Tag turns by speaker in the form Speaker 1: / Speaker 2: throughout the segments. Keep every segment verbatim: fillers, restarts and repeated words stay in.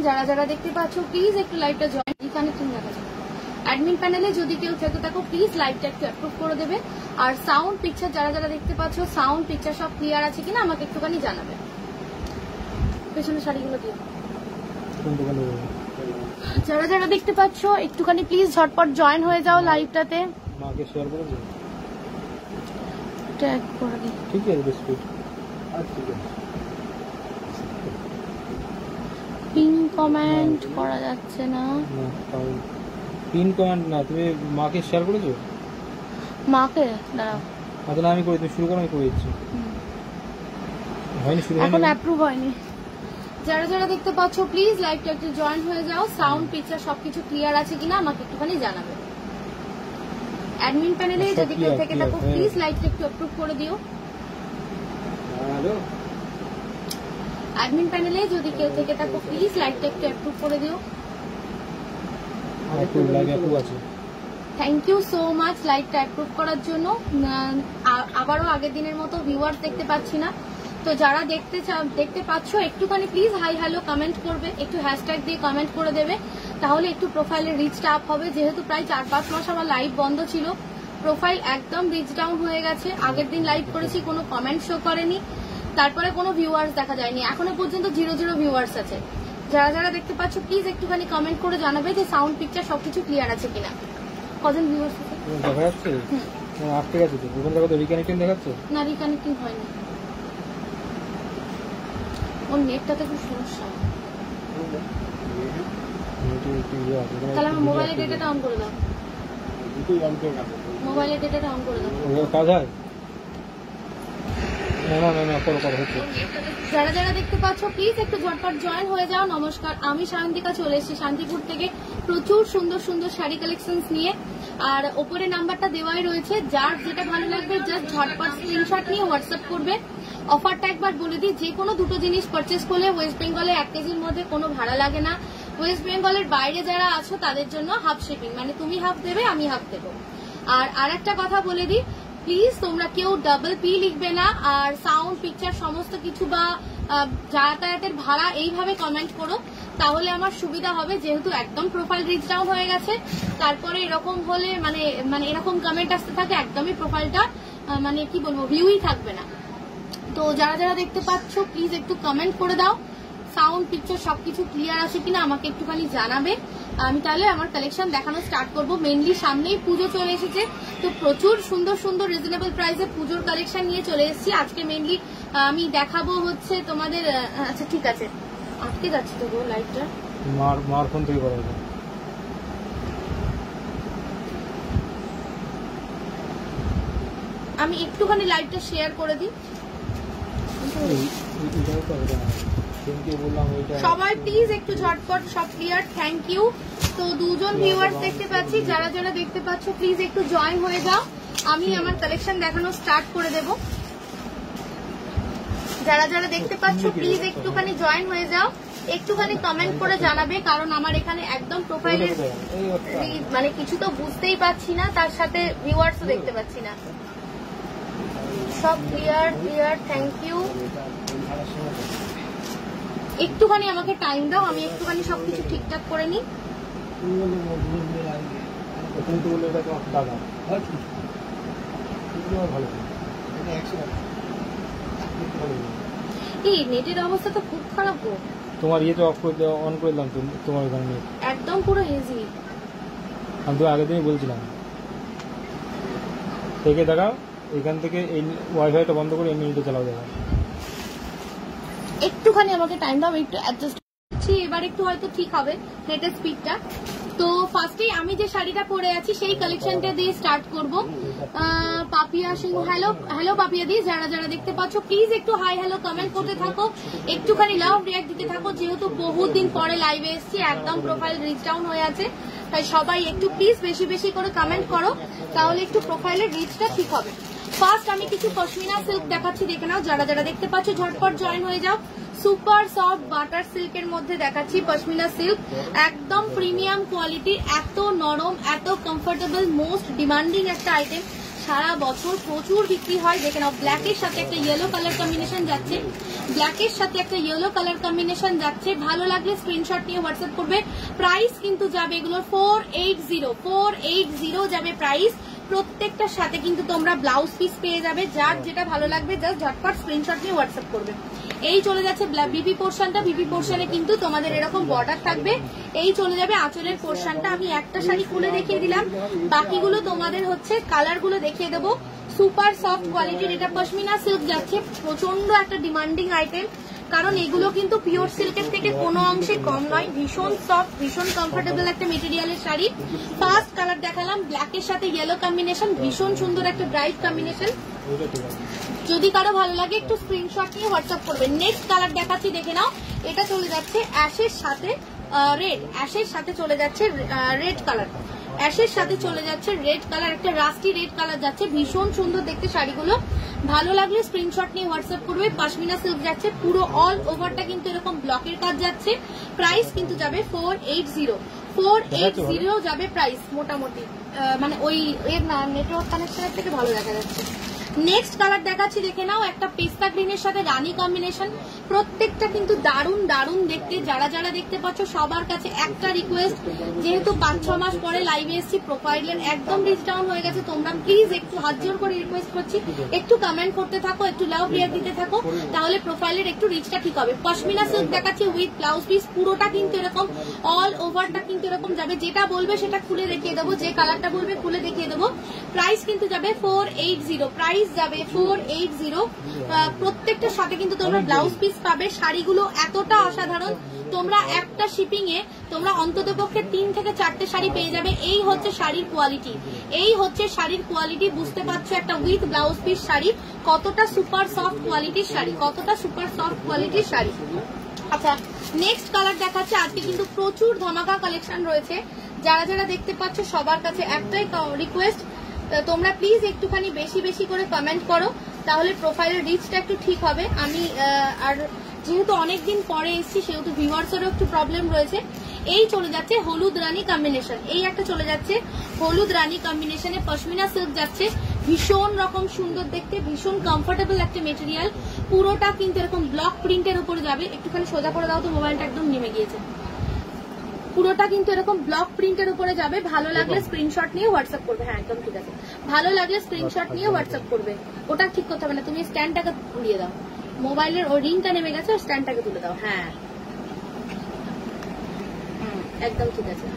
Speaker 1: যারা যারা দেখতে পাচ্ছ প্লিজ একটু লাইভটা জয়েন রিকানেক্টিং দেখা যাবে। অ্যাডমিন প্যানেলে যদি কেউ থেকে থাকো প্লিজ লাইভটা একটু অ্যাপ্রুভ করে দেবে। আর সাউন্ড পিকচার যারা যারা দেখতে পাচ্ছ সাউন্ড পিকচার সব ক্লিয়ার আছে কিনা আমাকে একটুখানি জানাবে। পেছনে শাড়িগুলো দিয়ে যারা যারা দেখতে পাচ্ছ একটুখানি প্লিজ ঝটপট জয়েন হয়ে যাও লাইভটাতে।
Speaker 2: মাকে শেয়ার করে দিন,
Speaker 1: ট্যাগ করে দিন।
Speaker 2: ঠিক আছে বিস্কুট আর ঠিক আছে।
Speaker 1: পিন কমেন্ট করা যাচ্ছে না।
Speaker 2: না তাও পিন কমেন্ট না, তুমি মাকে শেয়ার করেছো?
Speaker 1: মাকে দাঁড়াও,
Speaker 2: আচ্ছা না আমি করে তুমি শুরু করো, আমি করে দিচ্ছি। হয়নি শুরু,
Speaker 1: এখন অ্যাপ্রুভ হয়নি। যারা যারা দেখতে পাচ্ছ প্লিজ লাইভটা একটু জয়েন হয়ে যাও। সাউন্ড পিকচার সবকিছু ক্লিয়ার আছে কিনা আমাকে একটুখানি জানাবে। অ্যাডমিন প্যানেলে যদি কেউ থেকে থাকো প্লিজ লাইভটা একটু অ্যাপ্রুভ করে দিও।
Speaker 2: হ্যালো
Speaker 1: অ্যাডমিন প্যানেলে যদি কেউ থেকে থাকো প্লিজ লাইভটা একটু অ্যাপ্রুভ করে দিও।
Speaker 2: অ্যাপ্রুভ লাইভ অ্যাপ্রুভ আছে।
Speaker 1: থ্যাংক ইউ সো মাচ লাইভটা অ্যাপ্রুভ করার জন্য। আবারও আগের দিনের মতো ভিউয়ার্স দেখতে পাচ্ছি না, তো যারা দেখতে দেখতে পাচ্ছ একটুখানি প্লিজ হাই হ্যালো কমেন্ট করবে, একটু হ্যাশট্যাগ দিয়ে কমেন্ট করে দেবে, তাহলে একটু প্রোফাইলের রিচটা আপ হবে। যেহেতু প্রায় চার পাঁচ মাস আমার লাইভ বন্ধ ছিল, প্রোফাইল একদম রিচ ডাউন হয়ে গেছে। আগের দিন লাইভ করেছি কোনো কমেন্ট শো করেনি, তারপরে কোনো ভিউয়ার্স দেখা যায়নি, এখনো পর্যন্ত জিরো জিরো ভিউয়ার্স আছে। যারা যারা দেখতে পাচ্ছ প্লিজ একটুখানি কমেন্ট করে জানাবে যে সাউন্ড পিকচার সবকিছু ক্লিয়ার আছে কিনা। কজন ভিউয়ার্স আছে
Speaker 2: দেখা যাচ্ছে? হুম আট ঠিক আছে। তো ওখানে দেখো তো রিকানেক্টিং দেখাচ্ছে
Speaker 1: না? রিকানেক্টিং হয়নি, ওর নেটটাতে খুব সমস্যা। তাহলে আমার মোবাইলের ডেটাটা অন করে দাও, মোবাইলের ডেটাটা অন করে দাও।
Speaker 2: কাজ হয় না না না করো করো হচ্ছে।
Speaker 1: যারা যারা দেখতে পাচ্ছ প্লিজ একটু ঝটপট জয়েন হয়ে যাও। নমস্কার, আমি শান্তিকা চলে এসেছি শান্তিপুর থেকে প্রচুর সুন্দর সুন্দর শাড়ি কালেকশনস নিয়ে। আর ওপরে নাম্বারটা দেওয়াই রয়েছে, যার যেটা ভালো লাগবে জাস্ট ঝটপট স্ক্রিনশট নিয়ে হোয়াটসঅ্যাপ করবে। অফারটা একবার বলে দিই, যে কোনো দুটো জিনিস পারচেস করলে ওয়েস্ট বেঙ্গলে এক কেজির মধ্যে কোনো ভাড়া লাগে না। ওয়েস্ট বেঙ্গলের বাইরে যারা আছো তাদের জন্য হাফ শিপিং, মানে তুমি হাফ দেবে আমি হাফ দেবো। আর আরেকটা কথা বলে দিই, প্লিজ তোমরা কেউ ডাবল পি লিখবে না, আর সাউন্ড পিকচার সমস্ত কিছু বা যাতায়াতের ভাড়া এইভাবে কমেন্ট করো, তাহলে আমার সুবিধা হবে। যেহেতু একদম প্রোফাইল রিচ ডাউন হয়ে গেছে, তারপরে এরকম হলে মানে মানে এরকম কমেন্ট আসতে থাকে একদমই প্রোফাইলটা মানে কি বলবো ভিউই থাকবে না। তো যারা যারা দেখতে পাচ্ছ প্লিজ একটু কমেন্ট করে দাও, সাউন্ড পিকচার সবকিছু ক্লিয়ার আছে কিনা আমাকে একটুখানি জানাবে। আমি তাহলে আমার কালেকশন দেখানো স্টার্ট করব। মেনলি সামনেই পুজো চলে এসেছে, তো প্রচুর সুন্দর সুন্দর রিজনেবল প্রাইসে পুজোর কালেকশন নিয়ে চলে এসেছি। আজকে মেনলি আমি দেখাবো হচ্ছে তোমাদের, আচ্ছা ঠিক আছে আটকে যাচ্ছে তো গো লাইটটা,
Speaker 2: মার মার ফোন থেকে করা যায়।
Speaker 1: আমি একটুখানি লাইটটা শেয়ার করে দিই। সবাই প্লিজ একটু ঝটপট সব ক্লিয়ার, থ্যাংক ইউ। তো দুজন ভিউয়ার্স দেখতে পাচ্ছি, যারা যারা দেখতে পাচ্ছ প্লিজ একটু জয়েন হয়ে যাও, আমি আমার কালেকশন দেখানো স্টার্ট করে দেব। যারা যারা দেখতে পাচ্ছ প্লিজ একটুখানি জয়েন হয়ে যাও, একটুখানি কমেন্ট করে জানাবে, কারণ আমার এখানে একদম প্রোফাইলের মানে কিছু তো বুঝতেই পারছি না, তার সাথে ভিউয়ার্সও দেখতে পাচ্ছি না। সব ক্লিয়ার ক্লিয়ার, থ্যাংক ইউ। একটুখানি আমাকে টাইম দাও, আমি একটুখানি সবকিছু ঠিকঠাক করে নিই। এই নেটের অবস্থা তো খুব খারাপ গো।
Speaker 2: তোমার ইয়ে তো অফ করে দাও, অন করে দিলাম তোমার এখানে নেট
Speaker 1: একদম পুরো হেজি।
Speaker 2: আমি তো আগের দিনই বলছিলাম থেকে দেখাও, এখান থেকে এই ওয়াইফাইটা বন্ধ করে এমনি নেটে চালাও দেখা।
Speaker 1: একটুখানি আমাকে টাইম দাও, একটু অ্যাডজাস্ট করছি, এবার একটু হয়তো ঠিক হবে নেটের স্পিডটা। তো ফার্স্টেই আমি যে শাড়িটা পরে আছি সেই কালেকশনটা দিয়ে স্টার্ট করব। পাপিয়া সিংহ, হ্যালো হ্যালো পাপিয়া দি, যারা যারা দেখতে পাচ্ছ প্লিজ একটু হাই হ্যালো কমেন্ট করতে থাকো, একটুখানি লাভ রিয়াক্ট দিতে থাকো। যেহেতু বহুদিন পরে লাইভে এসেছি, একদম প্রোফাইল রিচ ডাউন হয়ে আছে, তাই সবাই একটু প্লিজ বেশি বেশি করে কমেন্ট করো, তাহলে একটু প্রোফাইলের রিচটা ঠিক হবে। ফার্স্ট আমি কিছু পশমিনা সিল্ক দেখাচ্ছি, দেখে নাও। যারা যারা দেখতে পাচ্ছ ঝটপট জয়েন হয়ে যাও। সুপার সফট বাটার সিল্কের মধ্যে দেখাচ্ছি পশমিনা সিল্ক, একদম প্রিমিয়াম কোয়ালিটির, এত নরম এত কমফোর্টেবল, মোস্ট ডিমান্ডিং একটা আইটেম। সারা বছর প্রচুর বিক্রি হয়। দেখে নাও, ব্ল্যাকের সাথে একটা ইয়েলো কালার কম্বিনেশন যাচ্ছে, ব্ল্যাকের সাথে একটা ইয়েলো কালার কম্বিনেশন যাচ্ছে। ভালো লাগলে স্ক্রিনশট নিয়ে হোয়াটসঅ্যাপ করবে। প্রাইস কিন্তু যাবে এগুলোর four eight zero four eight zero যাবে প্রাইস। প্রত্যেকটার সাথে কিন্তু তোমরা ব্লাউজ পিস পেয়ে যাবে। যার যেটা ভালো লাগবে জাস্ট ঝটপট স্ক্রিনশট নিয়ে হোয়াটসঅ্যাপ করবে। এই চলে যাচ্ছে বিপি পোর্শনটা, বিপি পোর্শনে কিন্তু তোমাদের এরকম বর্ডার থাকবে। এই চলে যাবে আঁচলের পোর্শনটা। আমি একটা শাড়ি খুলে দেখিয়ে দিলাম, বাকিগুলো তোমাদের হচ্ছে কালার গুলো দেখিয়ে দেবো। সুপার সফট কোয়ালিটির এটা পশমিনা সিল্ক যাচ্ছে, প্রচন্ড একটা ডিমান্ডিং আইটেম, কারণ এগুলো কিন্তু পিওর সিল্কের থেকে কোনো অংশে কম নয়। ভীষণ সফট, ভীষণ কমফোর্টেবল একটা মেটেরিয়ালের শাড়ি। ফার্স্ট কালার দেখালাম ব্ল্যাকের সাথে ইয়েলো কম্বিনেশন, ভীষণ সুন্দর একটা ব্রাইট কম্বিনেশন। যদি কারো ভালো লাগে একটু স্ক্রিনশট নিয়ে হোয়াটসঅ্যাপ করবে। নেক্সট কালার দেখাচ্ছি, দেখে নাও। এটা চলে যাচ্ছে অ্যাশের সাথে রেড, অ্যাশের সাথে চলে যাচ্ছে রেড কালার, অ্যাশের সাথে চলে যাচ্ছে রেড কালার, একটা রাস্টি রেড কালার যাচ্ছে। ভীষণ সুন্দর দেখতে শাড়িগুলো, ভালো লাগলে স্ক্রিনশট নিয়ে হোয়াটসঅ্যাপ করবে। পশমিনা সিল্ক যাচ্ছে, পুরো অল ওভারটা কিন্তু এরকম ব্লকের কাজ যাচ্ছে। প্রাইস কিন্তু যাবে four eight zero four eight zero যাবে প্রাইস। মোটামুটি মানে ওই এর না নেটওয়ার্ক কানেকশনের থেকে ভালো দেখা যাচ্ছে। নেক্সট কালার দেখাচ্ছি, দেখে নাও। একটা পেস্তা গ্রিনের সাথে রানী কম্বিনেশন, প্রত্যেকটা কিন্তু দারুণ দারুণ দেখতে। যারা যারা দেখতে পাচ্ছ সবার কাছে একটা রিকোয়েস্ট, যেহেতু পাঁচ ছ মাস পরে লাইভে এসেছি, প্রোফাইলের একদম রিচ ডাউন হয়ে গেছে, তোমরা প্লিজ একটু হাত জোর করে রিকোয়েস্ট করছি, একটু কমেন্ট করতে থাকো, একটু লাভ রিয়াক্ট দিতে থাকো, তাহলে প্রোফাইলের একটু রিচটা ঠিক হবে। পশমিনা সিল্ক দেখাচ্ছি উইথ ব্লাউজ পিস, পুরোটা কিন্তু এরকম অল ওভারটা কিন্তু এরকম যাবে। যেটা বলবে সেটা খুলে দেখিয়ে দেবো, যে কালারটা বলবে খুলে দেখিয়ে দেবো। প্রাইস কিন্তু যাবে ফোর এইট জিরো প্রাইস যাবে ফোর এইট জিরো। প্রত্যেকটার সাথে কিন্তু তোমরা ব্লাউজ পিস পাবে। শাড়িগুলো এতটা অসাধারণ, তোমরা একটা শিপিং এ তোমরা অন্তত পক্ষে তিন থেকে চারটে শাড়ি পেয়ে যাবে। এই হচ্ছে শাড়ির কোয়ালিটি, এই হচ্ছে শাড়ির কোয়ালিটি। বুঝতে পারছো একটা উইথ ব্লাউজ পিস শাড়ি কতটা সুপার সফট কোয়ালিটির শাড়ি, কতটা সুপার সফট কোয়ালিটির শাড়ি। আচ্ছা, নেক্সট কালার দেখাচ্ছে। আজকে কিন্তু প্রচুর ধামাকা কালেকশন রয়েছে। যারা যারা দেখতে পাচ্ছ সবার কাছে একটাই রিকোয়েস্ট, তোমরা প্লিজ একটুখানি বেশি বেশি করে কমেন্ট করো, তাহলে প্রোফাইলের রিচটা একটু ঠিক হবে। আমি আর যেহেতু অনেকদিন পরে এসেছি, সেহেতু ভিউয়ার্সেরও একটু প্রবলেম রয়েছে। এই চলে যাচ্ছে হলুদ রানী কম্বিনেশন, এই একটা চলে যাচ্ছে হলুদ রানী কম্বিনেশনে পশমিনা সিল্ক যাচ্ছে। ভীষণ রকম সুন্দর দেখতে, ভীষণ কমফোর্টেবল একটা মেটেরিয়াল। পুরোটা কিন্তু এরকম ব্লক প্রিন্টের উপরে যাবে। একটুখানি সোজা করে দাও তো, মোবাইলটা একদম নেমে গিয়েছে। পুরোটা কিন্তু এরকম ব্লক প্রিন্টের উপরে যাবে। ভালো লাগলে স্ক্রিনশট নিয়ে হোয়াটসঅ্যাপ করবে। হ্যাঁ, একদম ঠিক আছে। ভালো লাগলে স্ক্রিনশট নিয়ে হোয়াটসঅ্যাপ করবে। ওটা ঠিক করতে হবে না, তুমি স্ট্যান্ডটাকে ঘুরিয়ে দাও, মোবাইলের ওই রিংটা নেমে গেছে, স্ট্যান্ডটাকে তুলে দাও। হ্যাঁ, একদম ঠিক আছে।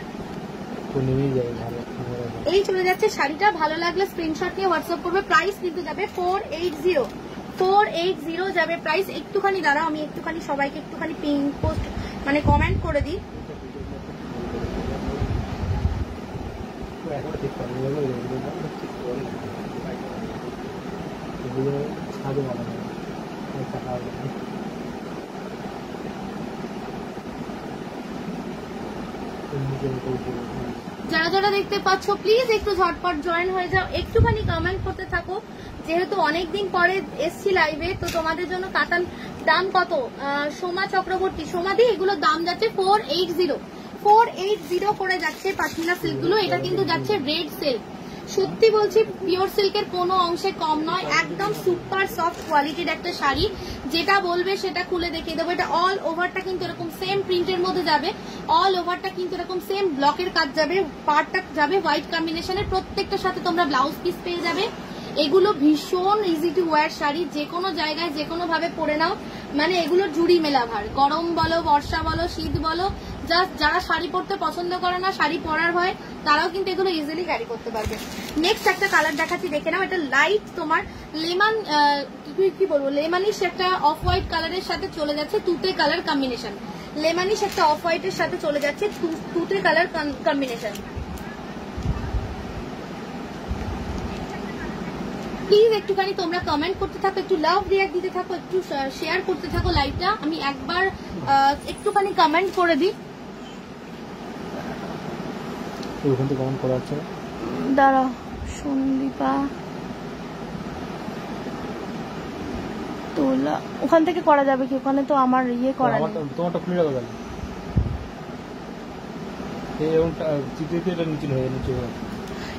Speaker 1: এই চলে যাচ্ছে শাড়িটা, ভালো লাগলে স্ক্রিনশট নিয়ে হোয়াটসঅ্যাপ করবে। প্রাইস কিন্তু যাবে four eight zero four eight zero যাবে প্রাইস। একটুখানি দাঁড়াও, আমি একটুখানি সবাইকে একটুখানি পিন পোস্ট মানে কমেন্ট করে দিই। যারা যারা দেখতে পাচ্ছ প্লিজ একটু ঝটপট জয়েন হয়ে যাও, একটুখানি কমেন্ট করতে থাকো। যেহেতু অনেকদিন পরে এসছি লাইভে, তো তোমাদের জন্য কাতান দাম কত, সোমা চক্রবর্তী, সোমাদি, এগুলোর দাম যাচ্ছে four eight zero four eight zero করে যাচ্ছে পশমিনা সিল্ক গুলো। এটা কিন্তু যাচ্ছে রেড সিল্ক। সত্যি বলছি, পিওর সিল্কের কোনো অংশে কম নয়, একদম সুপার সফট কোয়ালিটির একটা শাড়ি। যেটা বলবে সেটা খুলে দেখিয়ে দেবো। এটা অল ওভারটা কিন্তু এরকম সেম প্রিন্টের মধ্যে যাবে, অল ওভারটা কিন্তু এরকম সেম ব্লকের কাজ যাবে, পার্টটা যাবে হোয়াইট কম্বিনেশনের। প্রত্যেকটার সাথে তোমরা ব্লাউজ পিস পেয়ে যাবে। এগুলো ভীষণ ইজি টু ওয়্যার শাড়ি, যে কোনো জায়গায় যে কোনো ভাবে পরে নাও, মানে এগুলো জুড়ি মেলা ভার। গরম বলো, বর্ষা বলো, শীত বলো, জাস্ট যারা শাড়ি পরতে পছন্দ করে না, শাড়ি পরার হয়, তারাও কিন্তু এগুলো ইজিলি ক্যারি করতে পারবে। নেক্সট একটা কালার দেখাচ্ছি, দেখে নাও। এটা লাইট তোমার লেমন কি বলবো, লেমনিশ একটা অফ হোয়াইট কালারের সাথে চলে যাচ্ছে তুতে কালার কম্বিনেশন। লেমনিশ একটা অফ হোয়াইটের সাথে চলে যাচ্ছে তুতে কালার কম্বিনেশন। প্লিজ একটুখানি তোমরা কমেন্ট করতে থাকো, একটু লাভ রিয়াক্ট দিতে থাকো, একটু শেয়ার করতে থাকো লাইভটা। আমি একবার একটুখানি কমেন্ট করে দিই। দাঁড়াও, সন্দীপা তোলা, ওখান থেকে করা যাবে কি? ওখানে তো আমার ইয়ে করা নেই।
Speaker 2: তোমারটা খুলে রাখো তাহলে, এই এবং চিত্রিতে এটা নিচে হয়ে নিচে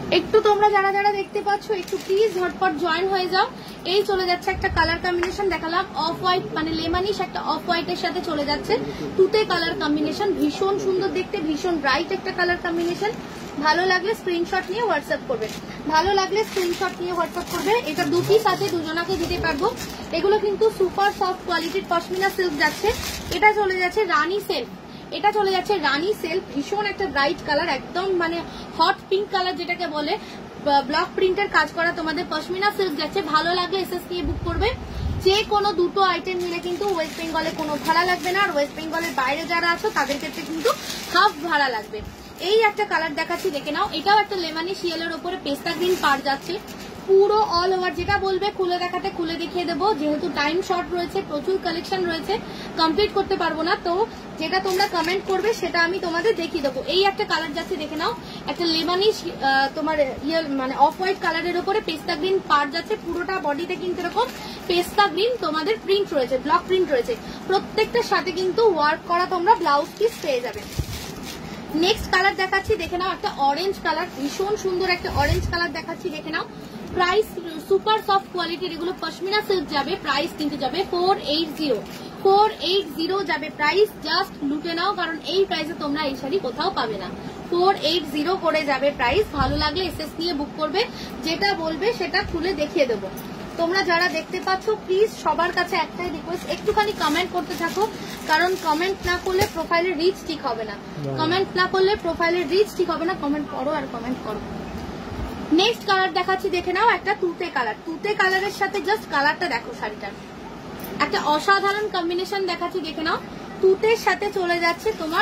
Speaker 1: একটু তোমরা যারা যারা দেখতে পাচ্ছ একটু প্লিজ ঝটপট জয়েন হয়ে যাও। এই চলে যাচ্ছে একটা কালার কম্বিনেশন দেখালাম, অফ হোয়াইট মানে লেমানিশ একটা অফ হোয়াইটের সাথে চলে যাচ্ছে তুতে কালার কম্বিনেশন, ভীষণ সুন্দর দেখতে, ভীষণ ব্রাইট একটা কালার কম্বিনেশন। ভালো লাগলে স্ক্রিনশট নিয়ে হোয়াটসঅ্যাপ করবে, ভালো লাগলে স্ক্রিনশট নিয়ে হোয়াটসঅ্যাপ করবে। এটা দু পিস আছে, দুজনাকে দিতে পারবো। এগুলো কিন্তু সুপার সফট কোয়ালিটির পশমিনা সিল্ক যাচ্ছে। এটা চলে যাচ্ছে রানী সিল্ক, এটা চলে যাচ্ছে রানী সিল্ক, ভীষণ একটা ব্রাইট কালার, একদম মানে হট পিঙ্ক কালার যেটাকে বলে, ব্লক প্রিন্টের কাজ করা তোমাদের পশমিনা সিল্ক যাচ্ছে। ভালো লাগলে এসএস নিয়ে বুক করবে। যে কোনো দুটো আইটেম নিলে কিন্তু ওয়েস্ট বেঙ্গলে কোনো ভাড়া লাগবে না, আর ওয়েস্ট বেঙ্গলের বাইরে যারা আছো তাদের ক্ষেত্রে কিন্তু হাফ ভাড়া লাগবে। এই একটা কালার দেখাচ্ছি, দেখে নাও। এটাও একটা লেমানি শিয়ালের ওপরে পেস্তা গ্রিন পার যাচ্ছে, পুরো অল ওভার। যেটা বলবে খুলে দেখাতে খুলে দেখিয়ে দেবো, যেহেতু টাইম শর্ট রয়েছে, প্রচুর কালেকশন রয়েছে, কমপ্লিট করতে পারবো না। তো যেটা তোমরা কমেন্ট করবে সেটা আমি তোমাদের দেখিয়ে দেবো। এই একটা কালার যাচ্ছে, দেখে নাও। একটা লেমানি তোমার ইয়ে মানে অফ হোয়াইট কালারের ওপরে পেস্তা গ্রিন পার যাচ্ছে, পুরোটা বডিতে কিন্তু এরকম পেস্তা গ্রিন তোমাদের প্রিন্ট রয়েছে, ব্লক প্রিন্ট রয়েছে। প্রত্যেকটার সাথে কিন্তু ওয়ার্ক করা তোমরা ব্লাউজ পিস পেয়ে যাবে। নেক্সট কালার দেখাচ্ছি, দেখে নাও। একটা অরেঞ্জ কালার, ভীষণ সুন্দর একটা অরেঞ্জ কালার দেখাচ্ছি, দেখে নাও। প্রাইস সুপার সফট কোয়ালিটির, এগুলো পশমিনা সিল্ক যাবে। প্রাইস কিন্তু যাবে four eight zero, four eight zero যাবে প্রাইস। জাস্ট লুটে নাও, কারণ এই প্রাইসে তোমরা এই শাড়ি কোথাও পাবে না। ফোর এইট জিরো করে যাবে প্রাইস। ভালো লাগলে এসএস নিয়ে বুক করবে, যেটা বলবে সেটা খুলে দেখিয়ে দেবো। তোমরা যারা দেখতে পাচ্ছ প্লিজ সবার কাছে একটাই রিকোয়েস্ট, একটুখানি কমেন্ট করতে থাকো, কারণ কমেন্ট না করলে প্রোফাইলের রিচ ঠিক হবে না। কমেন্ট না করলে প্রোফাইলের রিচ ঠিক হবে না। কমেন্ট করো আর কমেন্ট করো। নেক্সট কালার দেখাচ্ছি, দেখে নাও। একটা তুতে কালার, তুতে কালারের সাথে জাস্ট কালারটা দেখো শাড়িটার, একটা অসাধারণ কম্বিনেশন দেখাচ্ছি, দেখে নাও। তুতের সাথে চলে যাচ্ছে তোমার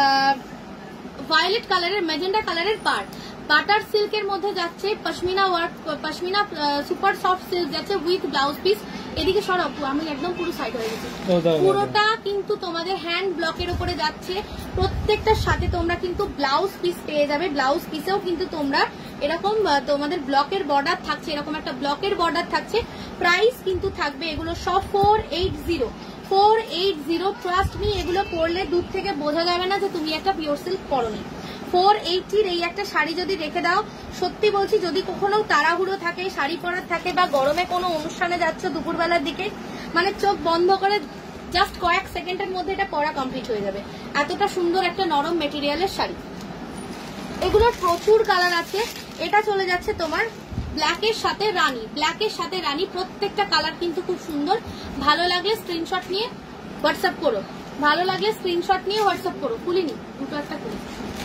Speaker 1: ভায়োলেট কালারের, ম্যাজেন্ডা কালারের পার, বাটার সিল্কের মধ্যে যাচ্ছে pashmina work, pashmina super soft silk যাচ্ছে উইথ ব্লাউজ পিস। এদিকে সরব, আমি একদম পুরো সাইড হয়ে গেছি। পুরোটা কিন্তু তোমাদের হ্যান্ড ব্লকের উপরে যাচ্ছে। প্রত্যেকটার সাথে তোমরা কিন্তু ব্লাউজ পিস পেয়ে যাবে। ব্লাউজ পিসেও কিন্তু তোমরা এরকম তোমাদের ব্লকের বর্ডার থাকছে, এরকম একটা ব্লকের বর্ডার থাকছে। প্রাইস কিন্তু থাকবে এগুলো সব four eight zero, four eight zero. Trust me, এগুলো পরলে দূর থেকে বোঝা যাবে না যে তুমি একটা পিওর সিল্ক পরোনি। ফোর এইটির এই একটা শাড়ি যদি রেখে দাও, সত্যি বলছি, যদি কখনো তাড়াহুড়ো থাকে, শাড়ি পরার থাকে, বা গরমে কোনো অনুষ্ঠানে যাচ্ছ দুপুরবেলার দিকে, মানে চোখ বন্ধ করে জাস্ট কয়েক সেকেন্ডের মধ্যে এটা পরা কমপ্লিট হয়ে যাবে। এতটা সুন্দর একটা নরম মেটেরিয়ালের শাড়ি। এগুলোর প্রচুর কালার আছে। এটা চলে যাচ্ছে তোমার ব্ল্যাকের সাথে রানী, ব্ল্যাকের সাথে রানী। প্রত্যেকটা কালার কিন্তু খুব সুন্দর। ভালো লাগলে স্ক্রিনশট নিয়ে হোয়াটসঅ্যাপ করো, ভালো লাগলে স্ক্রিনশট নিয়ে হোয়াটসঅ্যাপ করো। খুলিনি, দুটো একটা খুলি।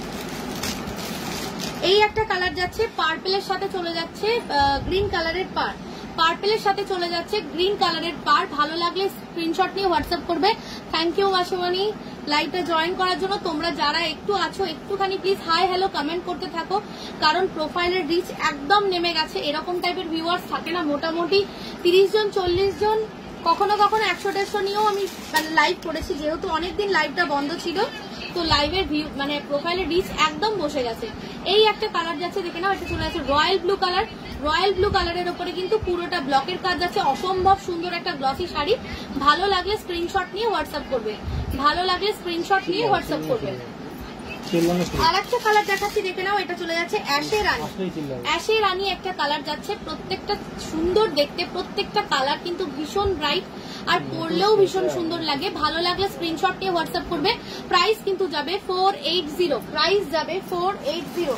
Speaker 1: এই একটা কালার যাচ্ছে, পার্পেলের সাথে চলে যাচ্ছে গ্রিন কালারের পার, পার্পেলের সাথে চলে যাচ্ছে গ্রিন কালারের পার। ভালো লাগলে স্ক্রিনশট নিয়ে হোয়াটসঅ্যাপ করবে। থ্যাংক ইউ মাসুমানি লাইভে জয়েন করার জন্য। তোমরা যারা একটু আছো একটুখানি প্লিজ হাই হ্যালো কমেন্ট করতে থাকো, কারণ প্রোফাইলের রিচ একদম নেমে গেছে। এরকম টাইপের ভিউয়ার্স থাকে না, মোটামুটি তিরিশ জন চল্লিশ জন, কখনো কখনো একশো দেড়শো নিয়েও আমি লাইভ করেছি, যেহেতু অনেকদিন লাইভটা বন্ধ ছিল। তো লাইভের ভিউ মানে প্রোফাইলের রিচ একদম বসে গেছে। এই একটা কালার যাচ্ছে, দেখে নাও। এটা চলে যাচ্ছে royal blue colour, royal blue কালারের উপরে কিন্তু পুরোটা ব্লকের কাজ যাচ্ছে। অসম্ভব সুন্দর একটা গ্লসি শাড়ি। ভালো লাগলে স্ক্রিনশট নিয়ে হোয়াটসঅ্যাপ করবে, ভালো লাগলে স্ক্রিনশট নিয়ে হোয়াটসঅ্যাপ করবে। আর একটা কালার দেখাচ্ছি, দেখে নাও। এটা চলে যাচ্ছে অ্যাশে রানী, অ্যাশে রানী একটা কালার যাচ্ছে। প্রত্যেকটা সুন্দর দেখতে, প্রত্যেকটা কালার কিন্তু ভীষণ ব্রাইট, আর পরলেও ভীষণ সুন্দর লাগে। ভালো লাগলে স্ক্রিনশট নিয়ে হোয়াটসঅ্যাপ করবে। প্রাইস কিন্তু যাবে ফোর এইট জিরো, প্রাইস যাবে ফোর এইট জিরো।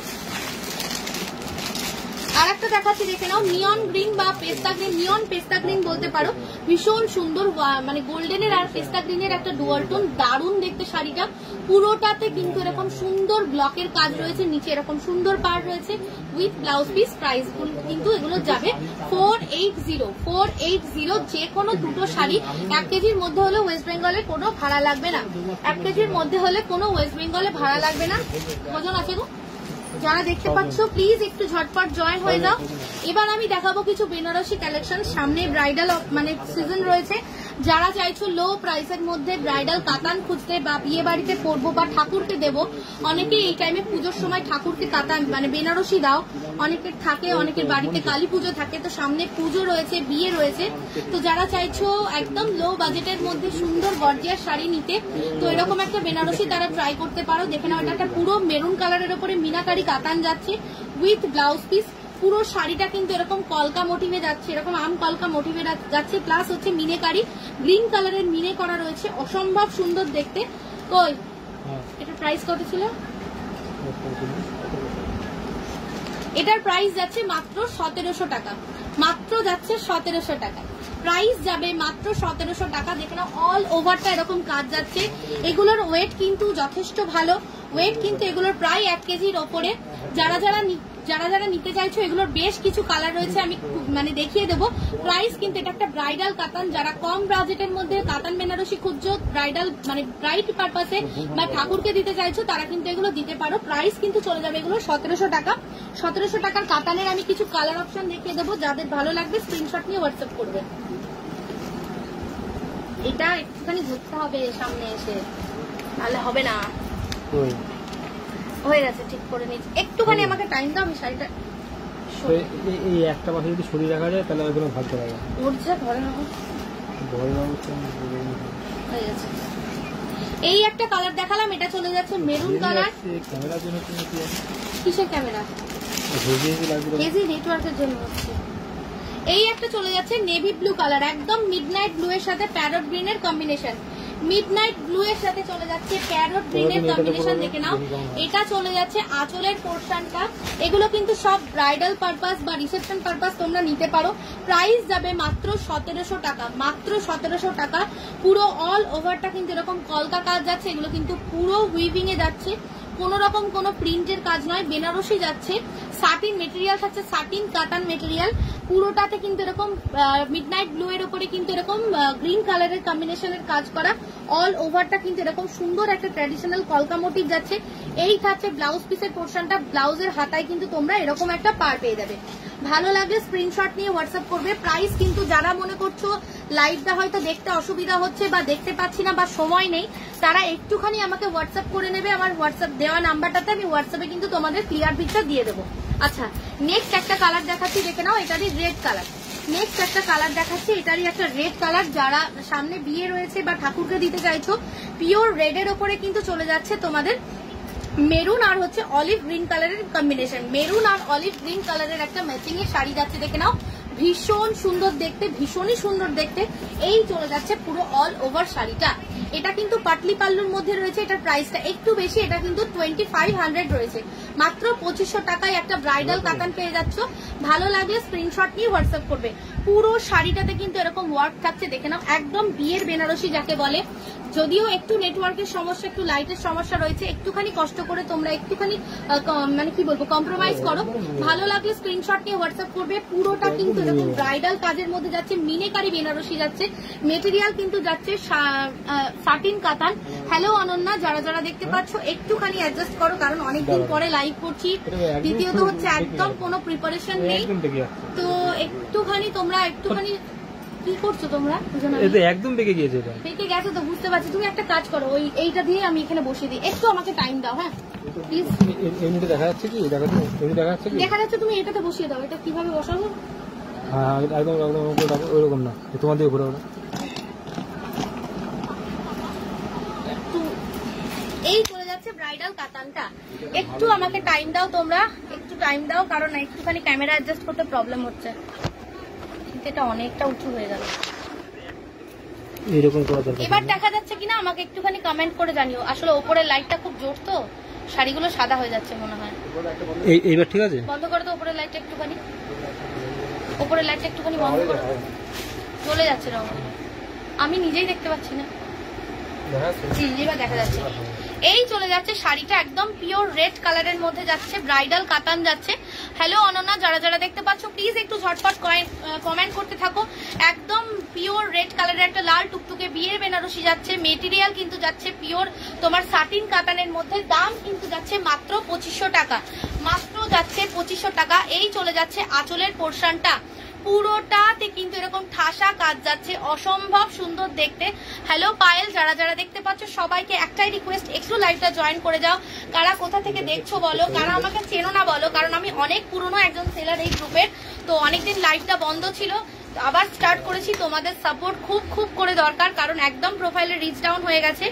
Speaker 1: আর একটা দেখাচ্ছি, দেখে নাও। নিয়ন গ্রিন বা পেস্তা গ্রিন, নিয়ন পেস্তা গ্রিন বলতে পারো। ভীষণ সুন্দর, মানে গোল্ডেনের আর পেস্তা গ্রিনের একটা ডুয়াল টোন, দারুণ দেখতে শাড়িটা। পুরোটাতে কিন্তু এরকম সুন্দর ব্লকের কাজ রয়েছে, নিচে এরকম সুন্দর পার রয়েছে উইথ ব্লাউজ পিস। প্রাইস কিন্তু এগুলো যাবে four eight zero, four eight zero. যে কোনো দুটো শাড়ি এক কেজির মধ্যে হলে ওয়েস্ট বেঙ্গলে কোনো ভাড়া লাগবে না, এক কেজির মধ্যে হলে কোনো ওয়েস্ট বেঙ্গলে ভাড়া লাগবে না। ওজন আছে গো। যারা দেখতে পাচ্ছ প্লিজ একটু ঝটপট জয়েন হয়ে যাও। এবার আমি দেখাবো কিছু বেনারসি কালেকশন। সামনে ব্রাইডাল মানে সিজন রয়েছে। যারা চাইছো লো প্রাইসের মধ্যে ব্রাইডাল কাতান খুঁজতে বা বিয়ে বাড়িতে পরবো বা ঠাকুরকে দেবো, অনেকে এই টাইমে পুজোর সময় ঠাকুরকে কাতান মানে বেনারসি দাও, অনেকের থাকে, অনেকের বাড়িতে কালী পুজো থাকে, তো সামনে পুজো রয়েছে, বিয়ে রয়েছে। তো যারা চাইছো একদম লো বাজেটের মধ্যে সুন্দর গর্জিয়াস শাড়ি নিতে, তো এরকম একটা বেনারসি তারা ট্রাই করতে পারো। দেখে নাও, এটা একটা পুরো মেরুন কালারের উপরে মিনাকারি কাতান যাচ্ছে, উইথ ব্লাউজ পিস। পুরো শাড়িটা কিন্তু এরকম কলকা মোটিভে যাচ্ছে, এরকম আম কলকা মোটিভে যাচ্ছে, প্লাস হচ্ছে মিনেকারি গ্রিন কালারের মিনে করা রয়েছে, অসম্ভব সুন্দর দেখতে। কই এটা প্রাইস কত ছিল? এটার প্রাইস যাচ্ছে মাত্র সতেরোশো টাকা, মাত্র যাচ্ছে সতেরোশো টাকা, প্রাইস যাবে মাত্র সতেরোশো টাকা। দেখে নাও অল ওভারটা এরকম কাজ যাচ্ছে। এগুলোর ওয়েট কিন্তু যথেষ্ট ভালো, ওয়েট কিন্তু এগুলোর প্রায় এক কেজির ওপরে। যারা যারা যারা যারা নিতে চাইছো এগুলোর বেশ কিছু কালার রয়েছে, আমি মানে দেখিয়ে দেবো। প্রাইস কিন্তু এটা একটা ব্রাইডাল কাতান, যারা কম বাজেটের মধ্যে কাতান বেনারসি খুঁজছো ব্রাইডাল মানে ব্রাইড পারপাসে বা ঠাকুরকে দিতে চাইছো তারা কিন্তু এগুলো দিতে পারো। প্রাইস কিন্তু চলে যাবে এগুলো সতেরোশো টাকা। সতেরোশো টাকার কাতানের আমি কিছু কালার অপশন দেখিয়ে দেবো, যাদের ভালো লাগবে স্ক্রিনশট নিয়ে হোয়াটসঅ্যাপ করবে। এটা একটুখানি ঘুরতে হবে সামনে এসে, তাহলে হবে না। হয়ে গেছে, ঠিক করে নিচ্ছি, একটুখানি আমাকে টাইম দাও, আমি শাড়িটা
Speaker 2: এই একটা পাশে যদি সরিয়ে রাখা যায় তাহলে ওখানে ভাগ করা যায়।
Speaker 1: উঠছে ঘরে নেবো,
Speaker 2: ভয়
Speaker 1: হয়ে গেছে। এই একটা কালার দেখালাম, এটা চলে যাচ্ছে মেরুন কালার।
Speaker 2: ক্যামেরার জন্য
Speaker 1: কিসের ক্যামেরা? হেজি নেটওয়ার্কের জন্য হচ্ছে। এই একটা চলে যাচ্ছে নেভি ব্লু কালার, একদম মিডনাইট ব্লু এর সাথে প্যারট গ্রিন এর কম্বিনেশন। মিডনাইট ব্লু এর সাথে চলে যাচ্ছে প্যারট গ্রিন এর কম্বিনেশন, দেখে নাও। এটা চলে যাচ্ছে আঁচলের পোর্শনটা। এগুলো কিন্তু সব ব্রাইডাল পারপাস বা রিসেপশন পারপাস তোমরা নিতে পারো। প্রাইস যাবে মাত্র সতেরোশো টাকা, মাত্র সতেরোশো টাকা। পুরো অল ওভারটা কিন্তু এরকম কলকা কাজ যাচ্ছে, এগুলো কিন্তু পুরো উইভিং এ যাচ্ছে, কোন রকম কোনো প্রিন্টের কাজ নয়, বেনারসি যাচ্ছে। সাটিন মেটেরিয়াল থাকছে, সাটিন কাতান মেটেরিয়াল। পুরোটাতে কিন্তু এরকম মিডনাইট ব্লু এর উপরে কিন্তু এরকম গ্রিন কালারের কম্বিনেশনের কাজ করা। অল ওভারটা কিন্তু এরকম সুন্দর একটা ট্র্যাডিশনাল কলকা মোটিভ যাচ্ছে। এই থাকছে ব্লাউজ পিসের পোর্শনটা, ব্লাউজের হাতায় কিন্তু তোমরা এরকম একটা পার পেয়ে যাবে। ভালো লাগলে স্ক্রিনশট নিয়ে হোয়াটসঅ্যাপ করবে। প্রাইস কিন্তু যারা মনে করছো লাইভটা হয়তো দেখতে অসুবিধা হচ্ছে বা দেখতে পাচ্ছি না বা সময় নেই, তারা একটুখানি আমাকে হোয়াটসঅ্যাপ করে নেবে। আমার হোয়াটসঅ্যাপ দেওয়া নাম্বারটাতে আমি হোয়াটসঅ্যাপে কিন্তু তোমাদের ক্লিয়ার পিকচার দিয়ে দেবো। আচ্ছা, নেক্সট একটা কালার দেখাচ্ছি, দেখে নাও। এটারই রেড কালার। নেক্সট একটা কালার দেখাচ্ছি, এটারই একটা রেড কালার। যারা সামনে বিয়ে রয়েছে বা ঠাকুরকে দিতে চাইছো, পিওর রেড এর ওপরে কিন্তু চলে যাচ্ছে তোমাদের মেরুন আর হচ্ছে অলিভ গ্রিন কালারের কম্বিনেশন। মেরুন আর অলিভ গ্রিন কালারের একটা ম্যাচিং এর শাড়ি যাচ্ছে, দেখে নাও। ভীষণ সুন্দর দেখতে, ভীষণই সুন্দর দেখতে। এই চলে যাচ্ছে পুরো অল ওভার শাড়িটা। এটা কিন্তু পাটলি পাল্লুর মধ্যে রয়েছে, এটার প্রাইসটা একটু বেশি, এটা কিন্তু টোয়েন্টি ফাইভ হান্ড্রেড রয়েছে। মাত্র পঁচিশশো টাকায় একটা ব্রাইডাল কাতান পেয়ে যাচ্ছ। ভালো লাগলে স্ক্রিনশট নিয়ে হোয়াটসঅ্যাপ করবে। পুরো শাড়িটাতে কিন্তু এরকম ওয়ার্ক থাকছে, দেখে নাও। একদম বিয়ের বেনারসি যাকে বলে। যদিও একটু নেটওয়ার্কের সমস্যা, একটু লাইটের সমস্যা রয়েছে, একটুখানি কষ্ট করে তোমরা একটুখানি মানে কি বলবো কম্প্রোমাইজ করো। ভালো লাগলে স্ক্রিনশট নিয়ে হোয়াটসঅ্যাপ করবে। পুরোটা কিন্তু এরকম ব্রাইডাল কাজের মধ্যে যাচ্ছে, মিনেকারি বেনারসি যাচ্ছে। মেটেরিয়াল কিন্তু যাচ্ছে সাটিন কাতান। হ্যালো অনন্যা, যারা যারা দেখতে পাচ্ছ একটুখানি অ্যাডজাস্ট করো, কারণ অনেকদিন পরে লাইভ করছি। দ্বিতীয়ত হচ্ছে একদম কোনো প্রিপারেশন নেই, তো একটুখানি তোমরা একটুখানি কি করছো তোমরা?
Speaker 2: একদম বেঁকে গিয়েছে,
Speaker 1: বেঁকে গেছে তো বুঝতে পারছি। তুমি একটা কাজ করো, ওই এইটা দিয়ে আমি এখানে বসিয়ে দিই, একটু আমাকে টাইম দাও। হ্যাঁ প্লিজ।
Speaker 2: এমনিতে দেখা যাচ্ছে কি? দেখা যাচ্ছে কি?
Speaker 1: দেখা যাচ্ছে, তুমি এটাতে বসিয়ে দাও। এটা কিভাবে বসাবো?
Speaker 2: হ্যাঁ একদম একদম ওইরকম না, তোমার দিকে ঘুরে ওরা।
Speaker 1: এই চলে যাচ্ছে ব্রাইডাল কাতানটা। একটু আমাকে টাইম দাও, তোমরা একটু টাইম দাও, কারণ একটুখানি ক্যামেরা অ্যাডজাস্ট করতে প্রবলেম হচ্ছে। এটা অনেকটা উঁচু হয়ে গেল,
Speaker 2: এরকম করা দরকার।
Speaker 1: এবার দেখা যাচ্ছে কিনা আমাকে একটুখানি কমেন্ট করে জানিও। আসলে উপরের লাইটটা খুব জোর তো, শাড়িগুলো সাদা হয়ে যাচ্ছে মনে হয়।
Speaker 2: এইবার ঠিক আছে?
Speaker 1: বন্ধ করে তো উপরের লাইটটা একটুখানি, উপরের লাইটটা একটুখানি বন্ধ করে। চলে যাচ্ছে রঙ, আমি নিজেই দেখতে পাচ্ছি না। এবার দেখা যাচ্ছে। এই চলে যাচ্ছে শাড়িটা, একদম পিওর রেড কালারের মধ্যে যাচ্ছে, ব্রাইডাল কাতান যাচ্ছে। হ্যালো অনন্যা, যারা যারা দেখতে পাচ্ছ প্লিজ একটু ঝটপট কমেন্ট করতে থাকো। একদম পিওর রেড কালারের একটা লাল টুকটুকে বিয়ের বেনারসি যাচ্ছে। মেটেরিয়াল কিন্তু যাচ্ছে পিওর তোমার সাটিন কাতানের মধ্যে। দাম কিন্তু যাচ্ছে মাত্র পঁচিশশো টাকা, মাত্র যাচ্ছে পঁচিশশো টাকা। এই চলে যাচ্ছে আঁচলের পোর্শনটা, পুরোটাতে কিন্তু এরকম ঠাসা কাজ যাচ্ছে, অসম্ভব সুন্দর দেখতে। হ্যালো পায়েল, যারা যারা দেখতে পাচ্ছ সবাইকে একটাই রিকোয়েস্ট, একটু লাইভটা জয়েন করে যাও। কারা কোথা থেকে দেখছো বলো, কারা আমাকে চেনো না বলো, কারণ আমি অনেক পুরনো একজন সেলার এই গ্রুপের। তো অনেকদিন লাইভটা বন্ধ ছিল, আবার স্টার্ট করেছি। তোমাদের সাপোর্ট খুব খুব করে দরকার, কারণ একদম প্রোফাইলে রিচ ডাউন হয়ে গেছে।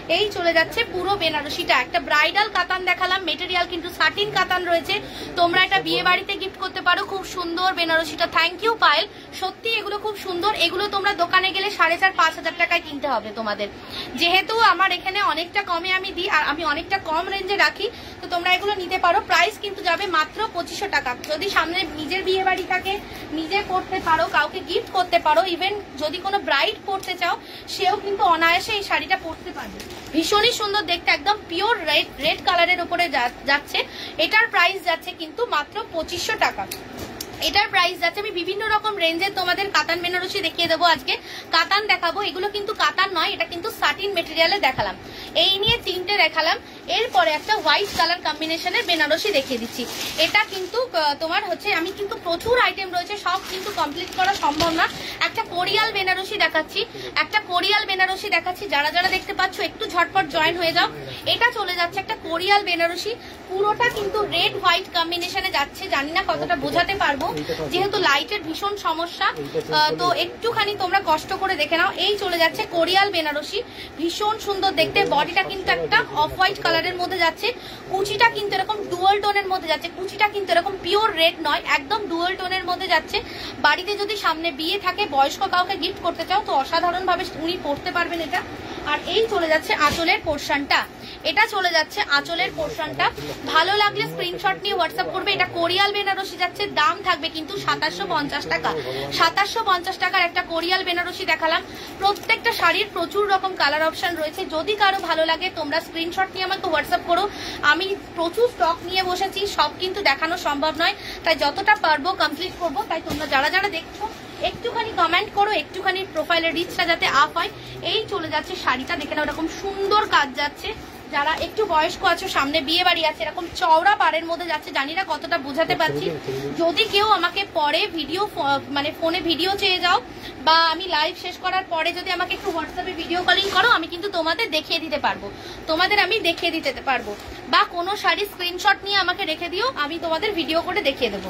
Speaker 1: এই চলে যাচ্ছে পুরো বেনারসিটা। একটা ব্রাইডাল কাতান দেখালাম, মেটেরিয়াল কিন্তু সাটিন কাতান রয়েছে, তোমরা এটা বিয়ে বাড়িতে গিফট করতে পারো। খুব সুন্দর বেনারসিটা, থ্যাংক ইউ পায়েল, সত্যি এগুলো খুব সুন্দর। এগুলো তোমরা দোকানে গেলে সাড়ে চার পাঁচ হাজার টাকায় কিনতে হবে তোমাদের, যেহেতু আমার এখানে অনেকটা কমে আমি দিই আর আমি অনেকটা কম রেঞ্জে রাখি, তো তোমরা এগুলো নিতে পারো। প্রাইস কিন্তু যাবে মাত্র পঁচিশশো টাকা। যদি সামনে নিজের বিয়ে বাড়ি থাকে নিজে করতে পারো, কাউকে গিফট করতে পারো, ইভেন যদি কোনো ব্রাইড পড়তে চাও সেও কিন্তু অনায়াসে এই শাড়িটা পরতে পারবে। ভীষণই সুন্দর দেখতে, একদম পিওর রেড রেড কালারের উপরে যাচ্ছে। এটার প্রাইস যাচ্ছে কিন্তু মাত্র পঁচিশশো টাকা। এটার প্রাইস যাচ্ছে, আমি বিভিন্ন রকম রেঞ্জের তোমাদের কাতান বেনারসি দেখিয়ে দেবো আজকে। কাতান দেখাবো, এগুলো কিন্তু কাতান নয়, এটা কিন্তু সাটিন মেটেরিয়ালে দেখালাম। এই নিয়ে তিনটে দেখালাম, এরপরে একটা হোয়াইট কালার কম্বিনেশনের বেনারসি দেখিয়ে দিচ্ছি। এটা কিন্তু তোমার হচ্ছে, আমি কিন্তু প্রচুর আইটেম রয়েছে, সব কিন্তু কমপ্লিট করা সম্ভব না। একটা কোরিয়াল বেনারসি দেখাচ্ছি, একটা কোরিয়াল বেনারসি দেখাচ্ছি, যারা যারা দেখতে পাচ্ছ একটু ঝটপট জয়েন হয়ে যাও। এটা চলে যাচ্ছে একটা কোরিয়াল বেনারসি, পুরোটা কিন্তু রেড হোয়াইট কম্বিনেশনে যাচ্ছে। জানি না কতটা বোঝাতে পারবো, যেহেতু লাইটের ভীষণ সমস্যা, তো একটুখানি তোমরা কষ্ট করে দেখে নাও। এই চলে যাচ্ছে কোরিয়াল বেনারসি, ভীষণ সুন্দর দেখতে। বডিটা কিন্তু একটা অফ হোয়াইট কালারের মধ্যে যাচ্ছে, কুচিটা কিন্তু এরকম ডুয়াল টোনের মধ্যে যাচ্ছে। কুচিটা কিন্তু এরকম পিওর রেড নয়, একদম ডুয়াল টোনের মধ্যে যাচ্ছে। বাড়িতে যদি সামনে বিয়ে থাকে, বয়স্ক কাউকে গিফট করতে চাও, তো অসাধারণ ভাবে উনি পরতে পারবেন এটা। আর এই চলে যাচ্ছে আঁচলের পোর্শনটা, এটা চলে যাচ্ছে আঁচলের পোর্শনটা। ভালো লাগলে স্ক্রিনশট নিয়ে হোয়াটসঅ্যাপ করবে। এটা কোরিয়াল বেনারসি যাচ্ছে, দাম থাকবে কিন্তু সাতাশশো পঞ্চাশ টাকা। সাতাশশো পঞ্চাশ টাকার একটা কোরিয়াল বেনারসি দেখালাম। প্রত্যেকটা শাড়ির প্রচুর রকম কালার অপশন রয়েছে, যদি কারো ভালো লাগে তোমরা স্ক্রিনশট নিয়ে আমাকে হোয়াটসঅ্যাপ করো। আমি প্রচুর স্টক নিয়ে বসেছি, সব কিন্তু দেখানো সম্ভব নয়, তাই যতটা পারবো কমপ্লিট করবো। তাই তোমরা যারা যারা দেখছো একটুখানি কমেন্ট করো, একটুখানি প্রোফাইলের রিচটা যাতে আপ হয়। এই চলে যাচ্ছে শাড়িটা, দেখে নাও এরকম সুন্দর কাজ যাচ্ছে। যারা একটু বয়স্ক আছো, সামনে বিয়ে বাড়ি আছে, এরকম চওড়া পাড়ের মধ্যে যাচ্ছে, জানি না কতটা বোঝাতে পারছি। যদি কেউ আমাকে পরে ভিডিও মানে ফোনে ভিডিও চেয়ে যাও, বা আমি লাইভ শেষ করার পরে যদি আমাকে একটু হোয়াটসঅ্যাপে ভিডিও কলিং করো, আমি কিন্তু তোমাদের দেখিয়ে দিতে পারবো, তোমাদের আমি দেখিয়ে দিতে পারবো। বা কোনো শাড়ি স্ক্রিনশট নিয়ে আমাকে রেখে দিও, আমি তোমাদের ভিডিও করে দেখিয়ে দেবো।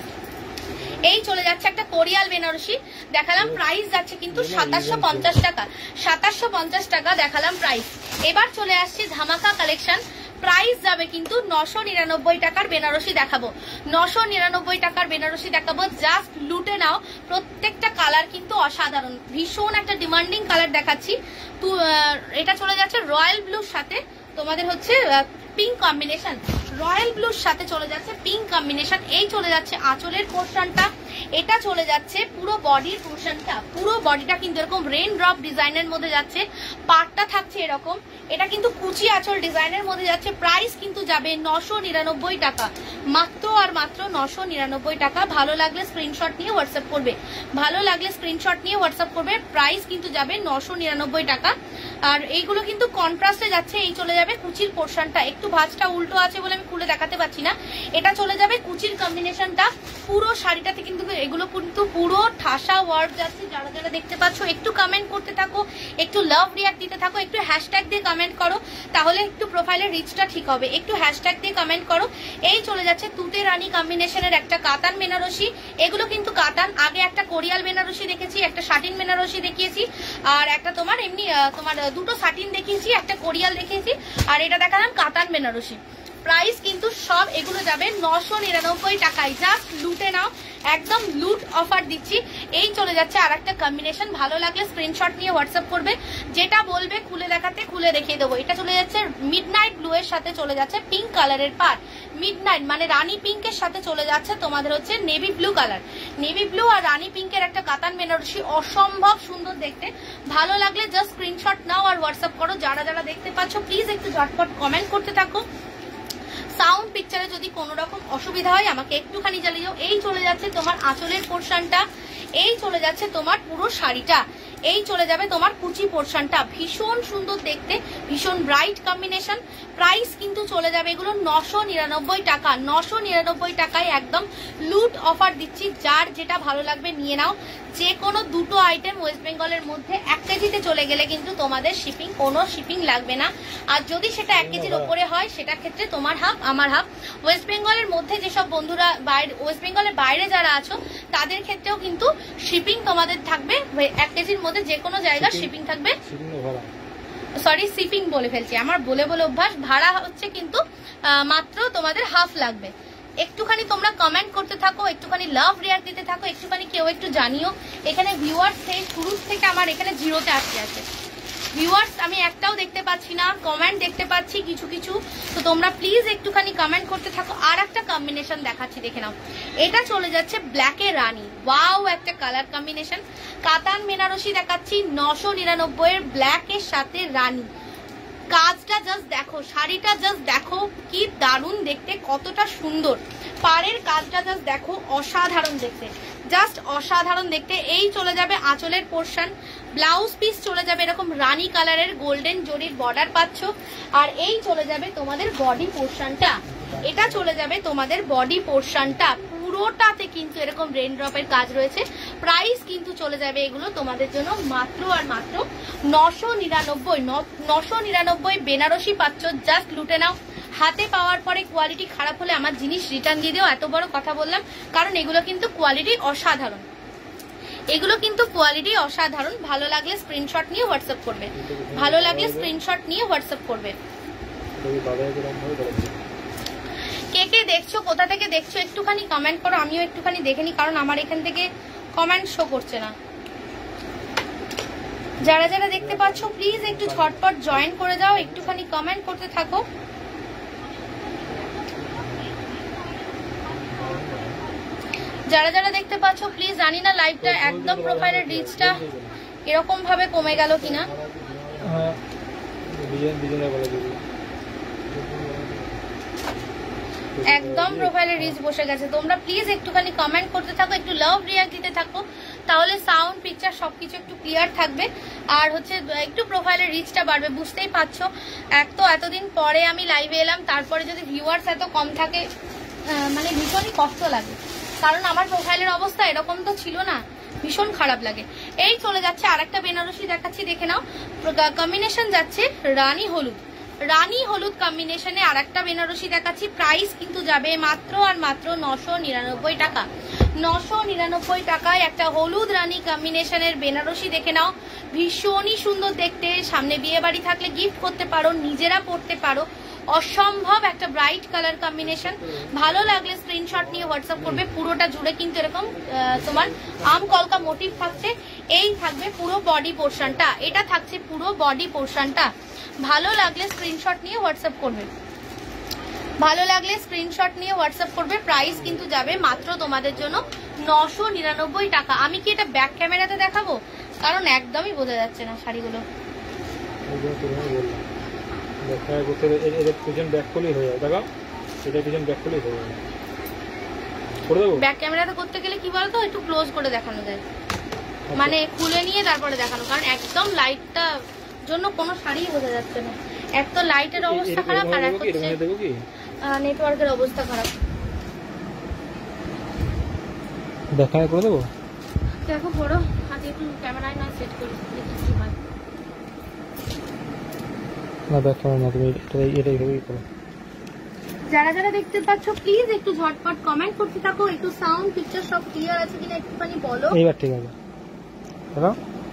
Speaker 1: এই চলে যাচ্ছে একটা কোরিয়াল বেনারসি দেখালাম, প্রাইস যাচ্ছে কিন্তু সাতাশশো পঞ্চাশ টাকা। সাতাশশো পঞ্চাশ টাকা দেখালাম প্রাইস। এবার চলে আসছে ধামাকা কালেকশন, প্রাইস যাবে কিন্তু নশো নিরানব্বই টাকার বেনারসি দেখাবো। নশো নিরানব্বই টাকার বেনারসি দেখাবো, জাস্ট লুটে নাও। প্রত্যেকটা কালার কিন্তু অসাধারণ, ভীষণ একটা ডিমান্ডিং কালার দেখাচ্ছি। তো এটা চলে যাচ্ছে রয়্যাল ব্লুর সাথে তোমাদের হচ্ছে পিঙ্ক কম্বিনেশন, রয়্যাল ব্লুর সাথে চলে যাচ্ছে পিঙ্ক কম্বিনেশন। এই চলে যাচ্ছে আঁচলের পোর্শনটা, এটা চলে যাচ্ছে পুরো বডির পোর্শনটা। পুরো বডিটা কিন্তু এরকম রেইন ড্রপ ডিজাইনের মধ্যে যাচ্ছে, পাটটা থাকছে এরকম। এটা কিন্তু কুচি আঁচল ডিজাইনের মধ্যে যাচ্ছে। প্রাইস কিন্তু যাবে নশো নিরানব্বই টাকা, মাত্র আর মাত্র নশো নিরানব্বই টাকা। ভালো লাগলে স্ক্রিনশট নিয়ে হোয়াটসঅ্যাপ করবে, ভালো লাগলে স্ক্রিনশট নিয়ে হোয়াটসঅ্যাপ করবে। প্রাইস কিন্তু যাবে নশো নিরানব্বই টাকা। আর এইগুলো কিন্তু কন্ট্রাস্টে যাচ্ছে। এই চলে যাবে কুচির পোর্শনটা, একটু ভাঁজটা উল্টো আছে বলে আমি খুলে দেখাতে পারছি না। এটা চলে যাবে কুচির কম্বিনেশনটা। পুরো শাড়িটাতে কিন্তু এগুলো কিন্তু পুরো ঠাসা ওয়ার্ক যাচ্ছে। যারা যারা দেখতে পাচ্ছ একটু কমেন্ট করতে থাকো, একটু লাভ রিয়াক্ট দিতে থাকো, একটু হ্যাশট্যাগ দিয়ে কমেন্ট করো, তাহলে একটু প্রোফাইলের রিচটা ঠিক হবে। একটু হ্যাশট্যাগ দিয়ে কমেন্ট করো। এই চলে যাচ্ছে তুতে রানী কম্বিনেশনের একটা কাতান বেনারসি। এগুলো কিন্তু কাতান। আগে একটা কোরিয়াল বেনারসি দেখেছি, একটা সাটিন বেনারসি দেখিয়েছি, আর একটা তোমার এমনি তোমার দুটো সাটিন দেখিয়েছি, একটা কোরিয়াল দেখিয়েছি, আর এটা দেখালাম কাতান বেনারসি। প্রাইস কিন্তু সব এগুলো যাবে নশো নিরানব্বই টাকায়, জাস্ট লুটে নাও, একদম লুট অফার দিচ্ছি। এই চলে যাচ্ছে আর একটা কম্বিনেশন, ভালো লাগলে স্ক্রিনশট নিয়ে হোয়াটসঅ্যাপ করবে, যেটা বলবে খুলে দেখাতে খুলে দেখিয়ে দেবো। এটা চলে যাচ্ছে মিডনাইট ব্লু এর সাথে চলে যাচ্ছে পিঙ্ক কালারের পার, মিডনাইট মানে রানী পিঙ্কের সাথে চলে যাচ্ছে তোমাদের হচ্ছে navy blue colour. Navy blue আর রানী পিঙ্কের একটা কাতান বেনারসি, অসম্ভব সুন্দর দেখতে। ভালো লাগলে জাস্ট স্ক্রিনশট নাও আর হোয়াটসঅ্যাপ করো। যারা যারা দেখতে পাচ্ছ প্লিজ একটু ঝটপট কমেন্ট করতে থাকো। সাউন্ড পিকচারে যদি কোনো রকম অসুবিধা হয় আমাকে একটুখানি জ্বালিয়ে যাও। এই চলে যাচ্ছে তোমার আঁচলের পোর্শনটা, এই চলে যাচ্ছে তোমার পুরো শাড়িটা, এই চলে যাবে তোমার কুচি পোর্শনটা। ভীষণ সুন্দর দেখতে, ভীষণ ব্রাইট কম্বিনেশন। প্রাইস কিন্তু চলে যাবে এগুলো নশো নিরানব্বই টাকা। নশো নিরানব্বই টাকায় একদম লুট অফার দিচ্ছি। যার যেটা ভালো লাগবে নিয়ে নাও। যে কোনো দুটো আইটেম ওয়েস্ট বেঙ্গলের মধ্যে এক কেজিতে চলে গেলে কিন্তু তোমাদের শিপিং কোনো শিপিং লাগবে না। আর যদি সেটা এক কেজির ওপরে হয় সেটা ক্ষেত্রে তোমার হাফ আমার হাফ। ওয়েস্ট বেঙ্গলের মধ্যে যেসব বন্ধুরা বাইরে ওয়েস্ট বেঙ্গলের বাইরে যারা আছো তাদের ক্ষেত্রেও কিন্তু শিপিং তোমাদের থাকবে। এক কেজির মধ্যে যে কোনো জায়গায় শিপিং থাকবে, সরি শিপিং বলে ফেলছি, আমার বলে বলে অভ্যাস। ভাড়া হচ্ছে কিন্তু মাত্র তোমাদের হাফ লাগবে। একটুখানি তোমরা কমেন্ট করতে থাকো, একটুখানি লাভ রিয়াক্ট দিতে থাকো, একটুখানি কেউ একটু জানিও। এখানে ভিউয়ার্স শুরু থেকে আমার এখানে জিরোতে আসতে আছে ভিউয়ার্স, আমি একটাও দেখতে পাচ্ছি না, কমেন্ট দেখতে পাচ্ছি কিছু কিছু। তো তোমরা প্লিজ একটুখানি কমেন্ট করতে থাকো। আর একটা কম্বিনেশন দেখাচ্ছি, দেখে নাও। এটা চলে যাচ্ছে ব্ল্যাকে রানী, ওয়াও একটা কালার কম্বিনেশন। কাতান বেনারসি দেখাচ্ছি নশো নিরানব্বই এর ব্ল্যাকের সাথে রানী। কাজটা জাস্ট দেখো, শাড়িটা জাস্ট দেখো কি দারুণ দেখতে, কতটা সুন্দর। পাড়ের কাজটা জাস্ট দেখো, অসাধারণ দেখতে, জাস্ট অসাধারণ দেখতে। এই চলে যাবে আঁচলের পোর্শন, ব্লাউজ পিস চলে যাবে এরকম রানী কালারের গোল্ডেন জরির বর্ডার পাচ্ছ। আর এই চলে যাবে তোমাদের বডি পোর্শনটা, এটা চলে যাবে তোমাদের বডি পোর্শনটা পুরোটাতে কিন্তু এরকম রেন ড্রপের কাজ রয়েছে। প্রাইস কিন্তু চলে যাবে এগুলো তোমাদের জন্য মাত্র আর মাত্র নশো নিরানব্বই নশো নিরানব্বই বেনারসি পাচ্ছ, জাস্ট লুটে নাও। হাতে পাওয়ার পরে কোয়ালিটি খারাপ হলে আমার জিনিস রিটার্ন দিয়ে দিও, এত বড় কথা বললাম, কারণ এগুলো কিন্তু কোয়ালিটি অসাধারণ, এগুলো কিন্তু কোয়ালিটি অসাধারণ। ভালো লাগলে স্ক্রিনশট নিয়ে হোয়াটসঅ্যাপ করবে, ভালো লাগলে স্ক্রিনশট নিয়ে হোয়াটসঅ্যাপ করবে। কে কে দেখছো, কোথা থেকে দেখছো একটুখানি কমেন্ট করো, আমিও একটুখানি দেখে নি, কারণ আমার এখান থেকে কমেন্ট শো করছে না। যারা যারা দেখতে পাচ্ছ প্লিজ একটু ঝটপট জয়েন করে যাও, একটুখানি কমেন্ট করতে থাকো। যারা যারা দেখতে পাচ্ছ প্লিজ, জানি না লাইভটা একদম প্রোফাইলের রিচটা এরকম ভাবে কমে গেল কিনা। একদম প্রোফাইলের রিচ বসে গেছে। তোমরা প্লিজ একটুখানি কমেন্ট করতে থাকো, একটু লাভ রিয়াক্ট দিতে থাকো, তাহলে সাউন্ড পিকচার সবকিছু একটু ক্লিয়ার থাকবে। আর হচ্ছে একটু প্রোফাইলের রিচটা বাড়বে, বুঝতেই পারছো। এক তো এতদিন পরে আমি লাইভে এলাম, তারপরে যদি ভিউয়ার্স এত কম থাকে মানে ভীষণই কষ্ট লাগে, কারণ আমার প্রোফাইলের অবস্থা এরকম তো ছিল না, ভীষণ খারাপ লাগে। এই চলে যাচ্ছে আর একটা বেনারসি দেখাচ্ছি, দেখে নাও। কম্বিনেশন যাচ্ছে রানী হলুদ, রানী হলুদ কম্বিনেশনে আর একটা বেনারসি দেখাচ্ছি। প্রাইস কিন্তু যাবে মাত্র আর মাত্র নশো নিরানব্বই টাকা নশো নিরানব্বই টাকায় একটা হলুদ রানী কম্বিনেশনের বেনারসি দেখে নাও। ভীষণই সুন্দর দেখতে, সামনে বিয়ে বাড়ি থাকলে গিফট করতে পারো, নিজেরা পড়তে পারো, অসম্ভব একটা ব্রাইট কালার কম্বিনেশন। ভালো লাগলে স্ক্রিনশট নিয়ে হোয়াটসঅ্যাপ করবে। পুরোটা জুড়ে কিন্তু এরকম তোমার আম কলকা মোটিভ থাকছে, এই থাকবে পুরো বডি পোর্শনটা, এটা থাকছে পুরো বডি পোর্শনটা। ভালো লাগলে স্ক্রিনশট নিয়ে হোয়াটসঅ্যাপ করবে, ভালো লাগলে স্ক্রিনশট নিয়ে হোয়াটসঅ্যাপ করবে। প্রাইস কিন্তু যাবে মাত্র তোমাদের জন্য নশো নিরানব্বই টাকা। আমি কি এটা ব্যাক ক্যামেরাতে দেখাবো, কারণ একদমই বোঝা যাচ্ছে না শাড়িগুলো। ব্যাক ক্যামেরাতে করতে গেলে কি বলতো, একটু ক্লোজ করে দেখানো যায়, মানে খুলে নিয়ে তারপরে দেখানো, কারণ একদম লাইটটা জন্য কোনো শাড়ি বোঝা যাচ্ছে না। এক তো লাইটের অবস্থা খারাপ, আর এক হচ্ছে নেটওয়ার্কের অবস্থা খারাপ।
Speaker 2: দেখায় করে দেবো,
Speaker 1: দেখো বড় হাতে একটু ক্যামেরায় না সেট করে দেখি ভাই।
Speaker 2: না ব্যাক ক্যামেরা না, তুমি এটাই এটাই করো।
Speaker 1: যারা যারা দেখতে পাচ্ছ প্লিজ একটু ঝটপট কমেন্ট করতে থাকো, একটু সাউন্ড পিকচার সব ক্লিয়ার আছে কিনা একটুখানি বলো।
Speaker 2: এইবার ঠিক আছে, হ্যালো।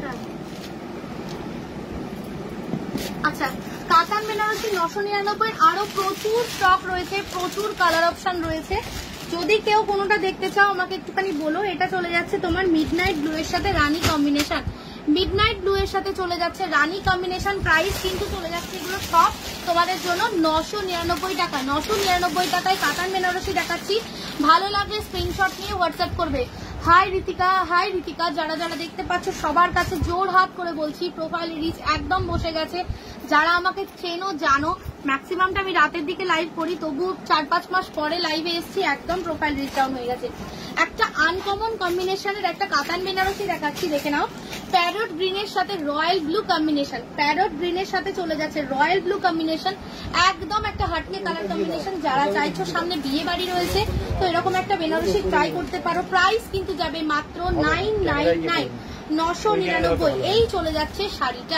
Speaker 1: আচ্ছা, কাতান বেনারসি নশো নিরানব্বই আরো প্রচুর স্টক রয়েছে, প্রচুর কালার অপশন রয়েছে। যদি কেউ কোনোটা দেখতে চাও আমাকে একটুখানি বলো। এটা চলে যাচ্ছে তোমার মিডনাইট ব্লু এর সাথে রানী কম্বিনেশন, মিডনাইট ব্লু এর সাথে চলে যাচ্ছে রানী কম্বিনেশন। প্রাইস কিন্তু চলে যাচ্ছে এগুলো সব তোমাদের জন্য নশো নিরানব্বই টাকা নশো নিরানব্বই টাকায় কাতান বেনারসি দেখাচ্ছি। ভালো লাগলে স্ক্রিনশট নিয়ে হোয়াটসঅ্যাপ করবে। Hi Ritika, hi Ritika. যারা যারা দেখতে পাচ্ছ সবার কাছে জোর হাত করে বলছি, প্রোফাইল রিচ একদম বসে গেছে। যারা আমাকে চেনো জানো, ম্যাক্সিমামটা আমি রাতের দিকে লাইভ করি, তবু চার পাঁচ মাস পরে লাইভে এসছি, একদম প্রোফাইল রিচ ডাউন হয়ে গেছে। একটা আনকমন কম্বিনেশনের একটা কাতান বেনারসি দেখাচ্ছি, দেখে নাও। প্যারট গ্রিনের সাথে রয়্যাল ব্লু কম্বিনেশন, প্যারট গ্রিনের সাথে চলে যাচ্ছে রয়্যাল ব্লু কম্বিনেশন, একদম একটা হাটকে কালার কম্বিনেশন। যারা চাইছো সামনে বিয়ে বাড়ি রয়েছে, তো এরকম একটা বেনারসি ট্রাই করতে পারো। প্রাইস কিন্তু যাবে মাত্র নাইন নাইন নাইন নশো নিরানব্বই। এই চলে যাচ্ছে শাড়িটা,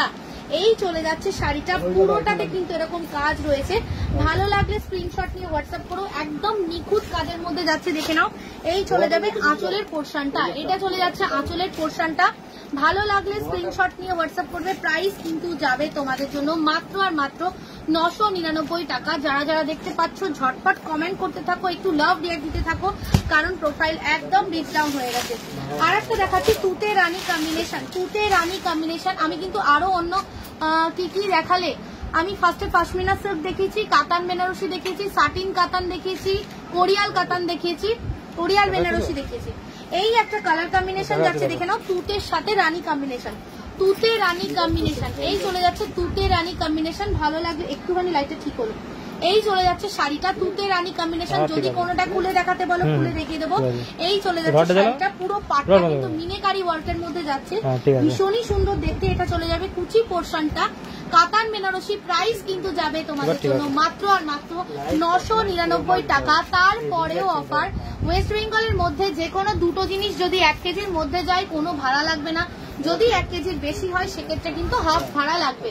Speaker 1: এই চলে যাচ্ছে শাড়িটা, পুরোটাতে কিন্তু এরকম কাজ রয়েছে। ভালো লাগলে স্ক্রিনশট নিয়ে হোয়াটসঅ্যাপ করো, একদম নিখুঁত কাজের মধ্যে যাচ্ছে, দেখে নাও। এই চলে যাবে আঁচলের পোর্শনটা, এটা চলে যাচ্ছে আঁচলের পোর্শনটা। ভালো লাগলে স্ক্রিনশট নিয়ে হোয়াটসঅ্যাপ করবে। প্রাইস কিন্তু যাবে তোমাদের জন্য মাত্র আর মাত্র নশো নিরানব্বই টাকা। যারা যারা দেখতে পাচ্ছ ঝটপট কমেন্ট করতে থাকো, একটু লাভ রিয়াক্ট দিতে থাকো, কারণ প্রোফাইল একদম রিচ ডাউন হয়ে গেছে। আর একটা দেখাচ্ছি তুতে রানী কম্বিনেশন, তুতে রানী কম্বিনেশন। আমি কিন্তু আরো অন্য কি কি দেখালে, আমি ফার্স্টে পশমিনা সিল্ক দেখিয়েছি, কাতান বেনারসি দেখিয়েছি, সাটিন কাতান দেখিয়েছি, কোরিয়াল কাতান দেখিয়েছি, কোরিয়াল বেনারসি দেখিয়েছি। এই একটা কালার কম্বিনেশন যাচ্ছে, দেখে নাও, তুতের সাথে রানী কম্বিনেশন, তুতে রানী কম্বিনেশন। এই চলে যাচ্ছে তুতে রানী কম্বিনেশন। ভালো লাগবে, একটুখানি লাইটটা ঠিক হলো। এই চলে যাচ্ছে শাড়িটা তুতে রানী কম্বিনেশন। যদি কোনোটা খুলে দেখাতে বলো খুলে দেখিয়ে দেবো। এই চলে যাচ্ছে শাড়িটা, পুরো পাটটা কিন্তু মিনেকারি ওয়ার্কের মধ্যে যাচ্ছে, ভীষণই সুন্দর দেখতে। এটা চলে যাবে কুচি পোর্শনটা, কাতান বেনারসি। প্রাইস কিন্তু যাবে তোমাদের জন্য মাত্র আর মাত্র নশো নিরানব্বই টাকা। তারপরেও অফার, ওয়েস্ট বেঙ্গলের মধ্যে যে কোনো দুটো জিনিস যদি এক কেজির মধ্যে যায় কোনো ভাড়া লাগবে না, যদি এক কেজির বেশি হয় সেক্ষেত্রে কিন্তু হাফ ভাড়া লাগবে।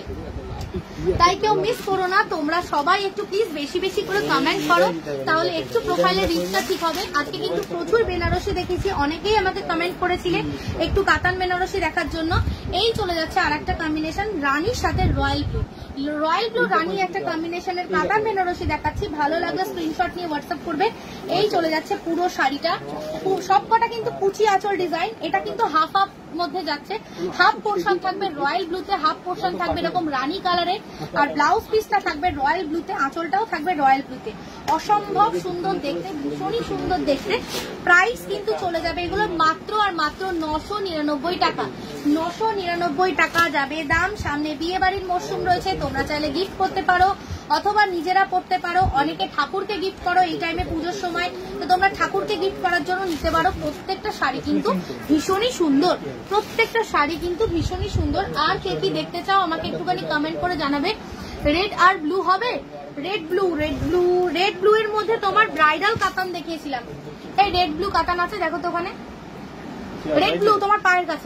Speaker 1: তাই কেউ মিস করো না, তোমরা সবাই একটু প্লিজ বেশি বেশি করে কমেন্ট করো, তাহলে একটু প্রোফাইলের রিচটা ঠিক হবে। আজকে কিন্তু প্রচুর বেনারসি দেখেছি, অনেকেই আমাকে কমেন্ট করেছিলেন একটু কাতান বেনারসি দেখার জন্য। এই চলে যাচ্ছে আর একটা কম্বিনেশন রানীর সাথে রয়্যাল ব্লু, রয়্যাল ব্লু রানী একটা কম্বিনেশনের কাতান বেনারসি দেখাচ্ছি। ভালো লাগলে স্ক্রিনশট নিয়ে হোয়াটসঅ্যাপ করবে। এই চলে যাচ্ছে পুরো শাড়িটা, সবকটা কিন্তু কুচি আঁচল ডিজাইন। এটা কিন্তু হাফ হাফ মধ্যে যাচ্ছে, হাফ পোর্শন থাকবে রয়্যাল ব্লুতে, হাফ পোর্শন থাকবে এরকম রানী কালারের, আর ব্লাউজ পিসটা থাকবে রয়্যাল ব্লুতে, আঁচলটাও থাকবে রয়্যাল ব্লুতে। অসম্ভব সুন্দর দেখতে, ভীষণই সুন্দর দেখতে। প্রাইস কিন্তু চলে যাবে এগুলো মাত্র আর মাত্র নশো নিরানব্বই টাকা। নশো নিরানব্বই টাকা যাবে দাম। সামনে বিয়ে বাড়ির মরশুম রয়েছে, তোমরা চাইলে গিফট করতে পারো অথবা নিজেরা পড়তে পারো। অনেকে ঠাকুরকে গিফট করো এই টাইমে পুজোর সময়, তো তোমরা ঠাকুরকে গিফট করার জন্য নিতে পারো। প্রত্যেকটা শাড়ি কিন্তু ভীষণই সুন্দর, প্রত্যেকটা শাড়ি কিন্তু ভীষণই সুন্দর। আর কে কি দেখতে চাও আমাকে একটুখানি কমেন্ট করে জানাবে। রেড আর ব্লু হবে, red blue, red blue, red blue এর মধ্যে তোমার ব্রাইডাল কাতান দেখিয়েছিলাম। এই রেড ব্লু কাতান আছে, দেখো তো ওখানে রেড ব্লু তোমার পায়ের কাছে,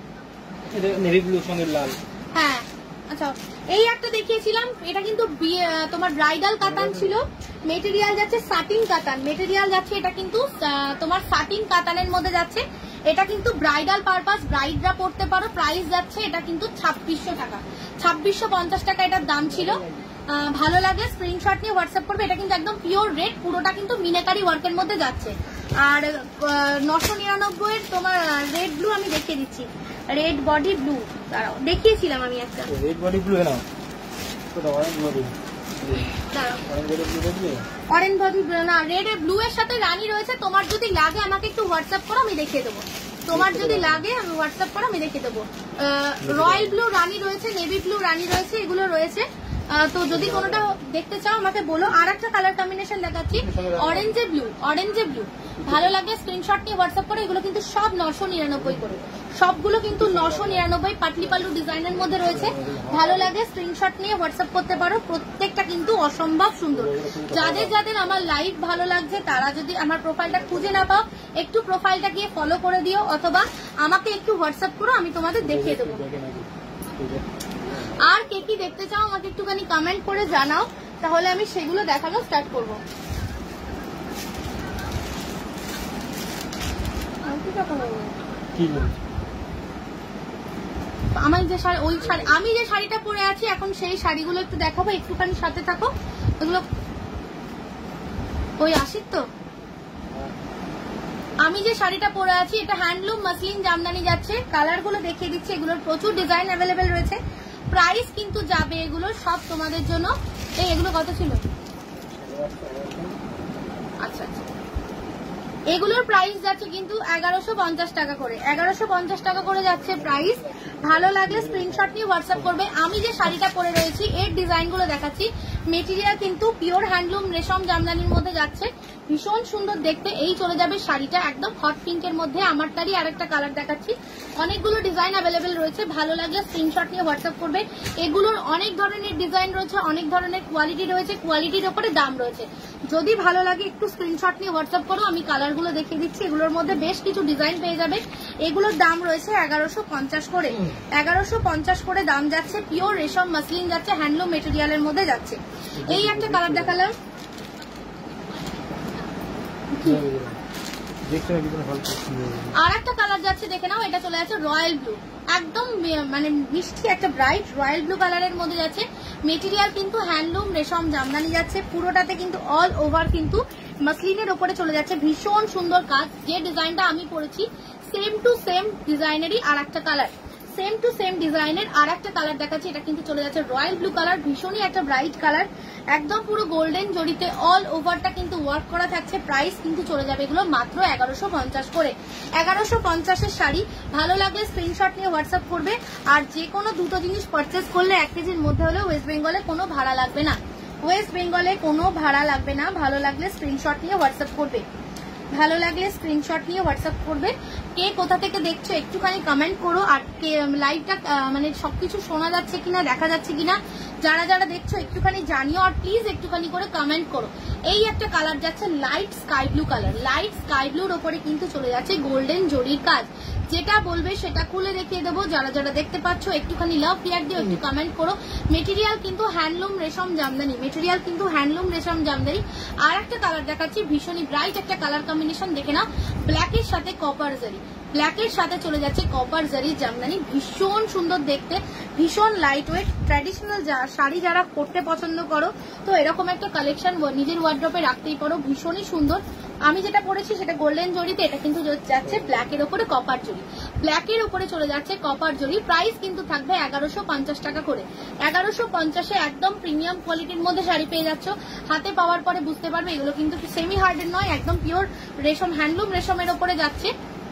Speaker 2: নেভি ব্লু সঙ্গে লাল।
Speaker 1: হ্যাঁ আচ্ছা, এই একটা দেখিয়েছিলাম, এটা কিন্তু তোমার ব্রাইডাল কাতান ছিল। মেটেরিয়াল যাচ্ছে সাটিন কাতান, মেটেরিয়াল যাচ্ছে এটা কিন্তু তোমার সাটিন কাতানের মধ্যে যাচ্ছে। এটা কিন্তু ব্রাইডাল পারপাস, ব্রাইডরা পড়তে পারো। প্রাইস যাচ্ছে এটা কিন্তু ছাব্বিশশো টাকা, ছাব্বিশশো পঞ্চাশ টাকা এটার দাম ছিল। ভালো লাগে স্ক্রিনশট নিয়ে হোয়াটসঅ্যাপ করবে। এটা কিন্তু একদম পিওর রেড, পুরোটা কিন্তু মিনাকারি ওয়ার্কের মধ্যে যাচ্ছে। আর নশো নিরানব্বই এর তোমার রেড ব্লু আমি দেখিয়ে দিচ্ছি, রেড বডি ব্লু, দাঁড়াও দেখিয়েছিলাম আমি একটা
Speaker 2: রেড বডি ব্লু না,
Speaker 1: অরেঞ্জ বডি ব্লু না, রেড ব্লু এর সাথে রানী রয়েছে। তোমার যদি লাগে আমাকে একটু হোয়াটসঅ্যাপ করো, আমি দেখিয়ে দেবো। তোমার যদি লাগে আমি হোয়াটসঅ্যাপ করো, আমি দেখিয়ে দেবো। রয়্যাল ব্লু রানী রয়েছে, নেভি ব্লু রানী রয়েছে, এগুলো রয়েছে। তো যদি কোনোটা দেখতে চাও আমাকে বলো। আর একটা কালার কম্বিনেশন দেখাচ্ছি, অরেঞ্জে ব্লু, অরেঞ্জে ব্লু। ভালো লাগে স্ক্রিনশট নিয়ে হোয়াটসঅ্যাপ করে। এগুলো কিন্তু সব নশো নিরানব্বই করে, সবগুলো কিন্তু নশো নিরানব্বই পাটলি পাল্লু ডিজাইনের মধ্যে রয়েছে। ভালো লাগে স্ক্রিনশট নিয়ে হোয়াটসঅ্যাপ করতে পারো। প্রত্যেকটা কিন্তু অসম্ভব সুন্দর। যাদের যাদের আমার লাইভ ভালো লাগছে তারা যদি আমার প্রোফাইলটা খুঁজে না পাও, একটু প্রোফাইলটা গিয়ে ফলো করে দিও অথবা আমাকে একটু হোয়াটসঅ্যাপ করো, আমি তোমাদের দেখিয়ে দেবো। আর কে কি দেখতে চাও আমাকে একটুখানি কমেন্ট করে জানাও, তাহলে আমি সেগুলো দেখানো স্টার্ট করবো। আমার যে শাড়ি, ওই শাড়ি আমি যে শাড়িটা পরে আছি এখন, সেই শাড়িগুলো একটু দেখাবো, একটুখানি সাথে থাকো। এগুলো ওই আসিত তো, আমি যে শাড়িটা পরে আছি এটা হ্যান্ডলুম মাসলিন জামদানি যাচ্ছে। কালার গুলো দেখিয়ে দিচ্ছি, এগুলোর প্রচুর ডিজাইন অ্যাভেলেবেল রয়েছে। প্রাইস কিন্তু যাবে এগুলো সব তোমাদের জন্য। এই এগুলো কত ছিল? আচ্ছা আচ্ছা, এগুলোর প্রাইস যাচ্ছে কিন্তু এগারোশো পঞ্চাশ টাকা করে, এগারোশো পঞ্চাশ টাকা করে যাচ্ছে প্রাইস। ভালো লাগলে স্ক্রিনশট নিয়ে হোয়াটসঅ্যাপ করবে। আমি যে শাড়িটা পরে রয়েছি এর ডিজাইন গুলো দেখাচ্ছি। মেটেরিয়াল কিন্তু পিওর হ্যান্ডলুম রেশম জামদানির মধ্যে যাচ্ছে। ভীষণ সুন্দর দেখতে। এই চলে যাবে শাড়িটা একদম হট পিঙ্কের মধ্যে। আমার তারই আরেকটা কালার দেখাচ্ছি। অনেকগুলো ডিজাইন অ্যাভেলেবেল রয়েছে, ভালো লাগলে স্ক্রিনশট নিয়ে হোয়াটসঅ্যাপ করবে। এগুলোর অনেক ধরনের ডিজাইন রয়েছে, অনেক ধরনের কোয়ালিটি রয়েছে, কোয়ালিটির ওপরে দাম রয়েছে। যদি ভালো লাগে একটু স্ক্রিনশট নিয়ে হোয়াটসঅ্যাপ করো, আমি কালারগুলো দেখিয়ে দিচ্ছি। এগুলোর মধ্যে বেশ কিছু ডিজাইন পেয়ে যাবে। এগুলোর দাম রয়েছে এগারোশো পঞ্চাশ করে, এগারোশো পঞ্চাশ করে দাম যাচ্ছে। পিওর রেশম মাসলিন যাচ্ছে, হ্যান্ডলুম মেটেরিয়ালের মধ্যে যাচ্ছে। এই একটা কালার দেখালাম, আর একটা কালার যাচ্ছে দেখে নাও। এটা চলে যাচ্ছে রয়্যাল ব্লু, একদম মানে মিষ্টি একটা ব্রাইট রয়্যাল ব্লু কালারের মধ্যে যাচ্ছে। মেটেরিয়াল কিন্তু হ্যান্ডলুম রেশম জামদানি যাচ্ছে, পুরোটাতে কিন্তু অল ওভার কিন্তু মাসলিনের ওপরে চলে যাচ্ছে। ভীষণ সুন্দর কাজ। যে ডিজাইনটা আমি পরেছি সেম টু সেম ডিজাইনেরই আর একটা কালার, সেম টু সেম ডিজাইনের আর একটা কালার দেখাচ্ছি। এটা কিন্তু চলে যাচ্ছে রয়্যাল ব্লু কালার, ভীষণই একটা ব্রাইট কালার, একদম পুরো গোল্ডেন জড়িতে অল ওভারটা কিন্তু ওয়ার্ক করা থাকছে। প্রাইস কিন্তু চলে যাবে এগুলো মাত্র এগারোশো পঞ্চাশ করে। এগারোশো পঞ্চাশের শাড়ি ভালো লাগলে স্ক্রিনশট নিয়ে হোয়াটসঅ্যাপ করবে। আর যে কোনো দুটো জিনিস পারচেস করলে এক কেজির মধ্যে হলে ওয়েস্ট বেঙ্গলে কোনো ভাড়া লাগবে না, ওয়েস্ট বেঙ্গলে কোনো ভাড়া লাগবে না। ভালো লাগলে স্ক্রিনশট নিয়ে হোয়াটসঅ্যাপ করবে, ভালো লাগলে স্ক্রিনশট নিয়ে হোয়াটসঅ্যাপ করবে। কে কোথা থেকে দেখছো একটুখানি কমেন্ট করো। আর লাইভটা মানে সবকিছু শোনা যাচ্ছে কিনা, দেখা যাচ্ছে কিনা, যারা যারা দেখছো একটুখানি জানিও। আর প্লিজ একটুখানি করে কমেন্ট করো। এই একটা কালার যাচ্ছে light sky blue colour, light sky ব্লুর ওপরে কিন্তু চলে যাচ্ছে গোল্ডেন জরির কাজ। যেটা বলবে সেটা খুলে দেখিয়ে দেবো। যারা যারা দেখতে পাচ্ছ একটুখানি লাভ রিয়াক্ট দিও, একটু কমেন্ট করো। মেটেরিয়াল কিন্তু হ্যান্ডলুম রেশম জামদানি, মেটেরিয়াল কিন্তু হ্যান্ডলুম রেশম জামদানি। আর একটা কালার দেখাচ্ছি, ভীষণই ব্রাইট একটা কালার কম্বিনেশন দেখে নাও। ব্ল্যাকের সাথে কপার জারি, ব্ল্যাকের সাথে চলে যাচ্ছে কপার জারি জামদানি। ভীষণ সুন্দর দেখতে, ভীষণ লাইট ওয়েট। ট্র্যাডিশনাল শাড়ি যারা পরতে পছন্দ করো তো এরকম একটা কালেকশন নিজের ওয়ার্ড্রপে রাখতেই পারো, ভীষণই সুন্দর। আমি যেটা পরেছি সেটা গোল্ডেন জরিতে, এটা কিন্তু যাচ্ছে ব্ল্যাকের ওপরে কপার জরি, ব্ল্যাকের ওপরে চলে যাচ্ছে কপার জরি। প্রাইস কিন্তু থাকবে এগারোশো পঞ্চাশ টাকা করে। এগারোশো পঞ্চাশে একদম প্রিমিয়াম কোয়ালিটির মধ্যে শাড়ি পেয়ে যাচ্ছ। হাতে পাওয়ার পরে বুঝতে পারবে এগুলো কিন্তু সেমি হার্ডের নয়, একদম পিওর রেশম হ্যান্ডলুম রেশমের ওপরে যাচ্ছে।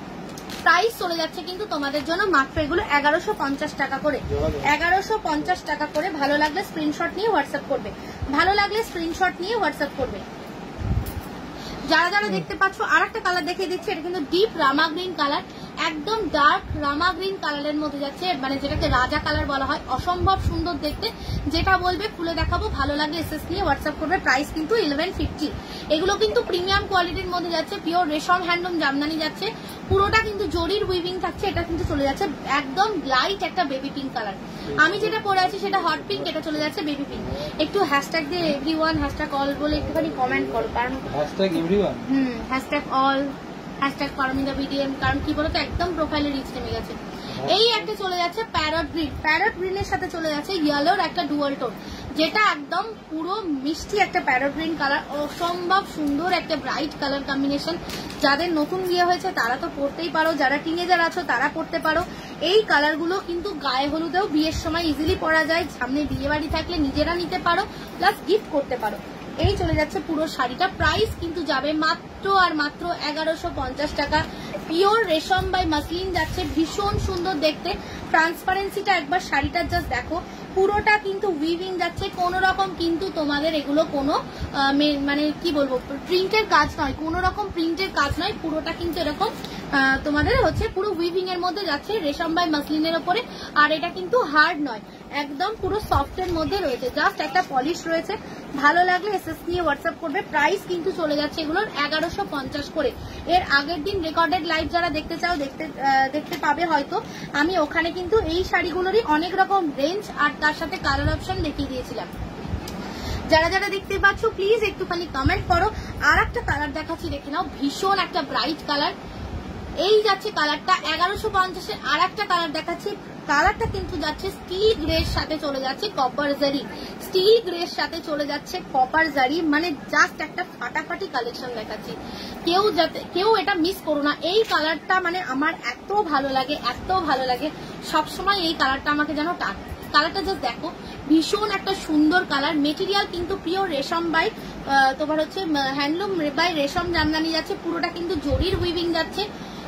Speaker 1: প্রাইস চলে যাচ্ছে কিন্তু তোমাদের জন্য মাত্র এগুলো এগারোশো পঞ্চাশ টাকা করে, এগারোশো পঞ্চাশ টাকা করে। ভালো লাগলে স্ক্রিনশট নিয়ে হোয়াটসঅ্যাপ করবে, ভালো লাগলে স্ক্রিনশট নিয়ে হোয়াটসঅ্যাপ করবে। যারা যারা দেখতে পাচ্ছ আর একটা কালার দেখিয়ে দিচ্ছি। এটা কিন্তু ডিপ রামা গ্রিন কালার, একদম ডার্ক রামা গ্রিন কালারের মধ্যে যাচ্ছে, মানে যেটাকে রাজা কালার বলা হয়। অসম্ভব সুন্দর দেখতে, যেটা বলবে খুলে দেখাবো। ভালো লাগে এসএস নিয়ে হোয়াটসঅ্যাপ করবে। প্রাইস কিন্তু ইলেভেন ফিফটি। এগুলো কিন্তু প্রিমিয়াম কোয়ালিটির মধ্যে যাচ্ছে, পিওর রেশম হ্যান্ডলুম জামদানি যাচ্ছে। পুরোটা কিন্তু জরির উইভিং থাকছে। এটা কিন্তু চলে যাচ্ছে একদম লাইট একটা বেবি পিঙ্ক কালার। আমি যেটা পরে আছি সেটা হট পিঙ্ক, এটা চলে যাচ্ছে বেবি পিঙ্ক। একটু হ্যাশট্যাগ দিয়ে এভরিওয়ান হ্যাশট্যাগ অল বলে একটুখানি কমেন্ট করো, কারণ
Speaker 2: hashtag everyone,
Speaker 1: hmm hashtag all, hashtag Paramita BDM, কারণ কি বলতো একদম প্রোফাইলে রিচ নেমে গেছে। এই একটা চলে যাচ্ছে প্যারট গ্রিন, প্যারট গ্রিনের সাথে চলে যাচ্ছে ইয়েলোর একটা ডুয়াল টোন, যেটা একদম পুরো মিষ্টি একটা প্যারট গ্রিন কালার। অসম্ভব সুন্দর একটা ব্রাইট কালার কম্বিনেশন। যাদের নতুন বিয়ে হয়েছে তারা তো পড়তেই পারো, যারা টিনেজার আছো তারা পড়তে পারো। এই কালারগুলো কিন্তু গায়ে হলুদেও বিয়ের সময় ইজিলি পরা যায়। সামনে বিয়ে বাড়ি থাকলে নিজেরা নিতে পারো, প্লাস গিফট করতে পারো। এই চলে যাচ্ছে পুরো শাড়িটা। প্রাইস কিন্তু যাবে মাত্র আর মাত্র এগারোশো পঞ্চাশ টাকা। পিওর রেশম বাই মাসলিন যাচ্ছে, ভীষণ সুন্দর দেখতে। ট্রান্সপারেন্সিটা একবার শাড়িটার জাস্ট দেখো, পুরোটা কিন্তু উইভিং যাচ্ছে। কোনো রকম কিন্তু তোমাদের এগুলো কোনো মানে কি বলবো প্রিন্টের কাজ নয়, কোনো রকম প্রিন্টের কাজ নয়। পুরোটা কিন্তু এরকম তোমাদের হচ্ছে পুরো উইভিং এর মধ্যে যাচ্ছে, রেশম বাই মাসলিনের ওপরে। আর এটা কিন্তু হার্ড নয়, একদম পুরো সফট এর মধ্যে রয়েছে, জাস্ট একটা পলিশ রয়েছে। ভালো লাগলে এসএস নিয়ে হোয়াটসঅ্যাপ করবে। প্রাইস কিন্তু চলে যাচ্ছে এগুলোর এগারোশো পঞ্চাশ করে। এর আগের দিন রেকর্ডেড লাইভ যারা দেখতে চাও দেখতে দেখতে পাবে হয়তো। আমি ওখানে কিন্তু এই শাড়িগুলোরই অনেক রকম রেঞ্জ আর তার সাথে কালার অপশন দেখিয়ে দিয়েছিলাম। যারা যারা দেখতে পাচ্ছ প্লিজ একটুখানি কমেন্ট করো। আর একটা কালার দেখাচ্ছি, দেখে নাও, ভীষণ একটা ব্রাইট কালার। এই যাচ্ছে কালারটা এগারোশো পঞ্চাশে। আর একটা কালার দেখাচ্ছি, কালারটা কিন্তু যাচ্ছে স্টিল গ্রের সাথে চলে যাচ্ছে কপার জারি, স্টিল গ্রের সাথে চলে যাচ্ছে কপার জারি। মানে জাস্ট একটা ফাটাফাটি কালেকশন দেখাচ্ছি, কেউ যাতে কেউ এটা মিস করো না। এই কালারটা মানে আমার এত ভালো লাগে, এত ভালো লাগে সবসময় এই কালারটা আমাকে যেন টান। কালারটা জাস্ট দেখো, ভীষণ একটা সুন্দর কালার। মেটেরিয়াল কিন্তু পিওর রেশম বাই তোমার হচ্ছে হ্যান্ডলুম বাই রেশম জামদানি যাচ্ছে। পুরোটা কিন্তু জরির উইভিং যাচ্ছে।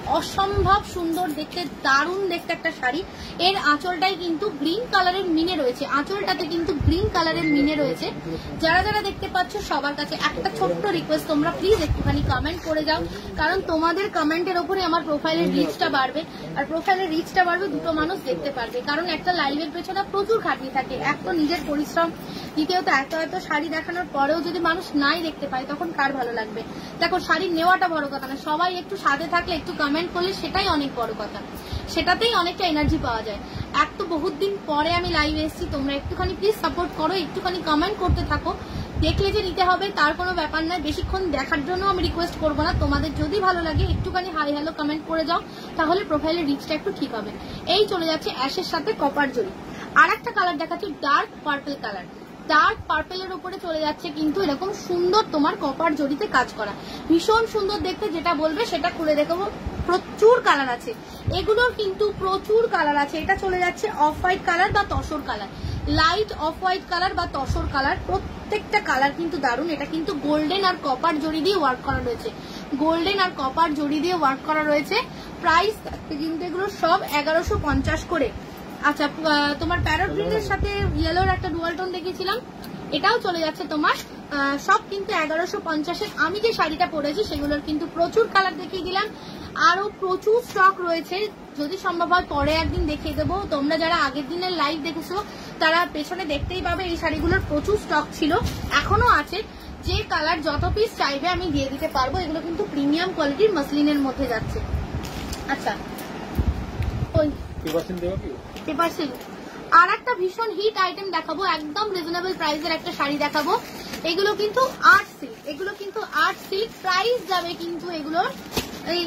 Speaker 1: অসম্ভব সুন্দর দেখতে, দারুণ দেখতে একটা শাড়ি। এর আঁচলটাই কিন্তু গ্রিন কালারের মিনে রয়েছে, আঁচলটাতে কিন্তু গ্রিন কালারের মিনে রয়েছে। যারা যারা দেখতে পাচ্ছ সবার কাছে একটা ছোট্ট রিকোয়েস্ট, তোমরা প্লিজ একটুখানি কমেন্ট করে যাও, কারণ তোমাদের কমেন্টের ওপরে আমার প্রোফাইলের রিচটা বাড়বে, আর প্রোফাইলের রিচটা বাড়বে দুটো মানুষ দেখতে পারবে। কারণ একটা লাইভের পেছনে প্রচুর খাটনি থাকে, এক তো নিজের পরিশ্রম, দ্বিতীয়ত এত এত শাড়ি দেখানোর পরেও যদি মানুষ নাই দেখতে পায় তখন কার ভালো লাগবে। দেখো শাড়ি নেওয়াটা বড় কথা না, সবাই একটু সাথে থাকলে একটু কমেন্ট করলে সেটাই অনেক বড় কথা, সেটাতেই অনেকটা এনার্জি পাওয়া যায়। এক তো বহুত দিন পরে আমি লাইভে এসেছি, তোমরা একটুখানি প্লিজ সাপোর্ট করো, একটুখানি কমেন্ট করতে থাকো। দেখলে যে নিতে হবে তার কোনো ব্যাপার নয়, বেশিক্ষণ দেখার জন্য আমি রিকোয়েস্ট করবো না। তোমাদের যদি ভালো লাগে একটুখানি হাই হ্যালো কমেন্ট করে যাও, তাহলে প্রোফাইলের রিচটা একটু ঠিক হবে। এই চলে যাচ্ছে অ্যাশের সাথে কপার জরি। আর একটা কালার দেখাচ্ছি ডার্ক পার্পল কালার, ডার্ক পার্পেলের উপরে চলে যাচ্ছে কিন্তু এরকম সুন্দর তোমার কপার জরিতে কাজ করা, ভীষণ সুন্দর দেখতে। যেটা বলবে সেটা খুলে দেখাবো, প্রচুর কালার আছে এগুলোর, কিন্তু প্রচুর কালার আছে। এটা চলে যাচ্ছে অফ হোয়াইট কালার বা tussar colour, light off white colour বা তসর কালার, প্রত্যেকটা কালার কিন্তু দারুণ। এটা কিন্তু গোল্ডেন আর কপার জরি দিয়ে ওয়ার্ক করা রয়েছে, গোল্ডেন আর কপার জরি দিয়ে ওয়ার্ক করা রয়েছে। প্রাইস কিন্তু এগুলো সব এগারোশো পঞ্চাশ করে। আচ্ছা, তোমার প্যারট গ্রিনের সাথে ইয়েলোর একটা ডুয়াল টোন দেখিয়েছিলাম, এটাও চলে যাচ্ছে তোমার সব কিন্তু এগারোশো পঞ্চাশের। আমি যে শাড়িটা পরেছি সেগুলোর কিন্তু প্রচুর কালার দেখিয়ে দিলাম, আরো প্রচুর স্টক রয়েছে। যদি সম্ভব হয় পরে একদিন দেখিয়ে দেবো। তোমরা যারা আগের দিনের লাইভ দেখেছো তারা পেছনে দেখতেই পাবে এই শাড়িগুলোর প্রচুর স্টক ছিল, এখনো আছে। যে কালার যত পিস চাইবে আমি দিয়ে দিতে পারবো। এগুলো কিন্তু প্রিমিয়াম কোয়ালিটির মাসলিনের মধ্যে যাচ্ছে। আচ্ছা, ওই পেপার সিল্ক। আর একটা ভীষণ হিট আইটেম দেখাবো, একদম রিজনেবল প্রাইসের একটা শাড়ি দেখাবো। এগুলো কিন্তু আর্ট সিল্ক, এগুলো কিন্তু আর্ট সিল্ক। প্রাইস যাবে কিন্তু এগুলোর এই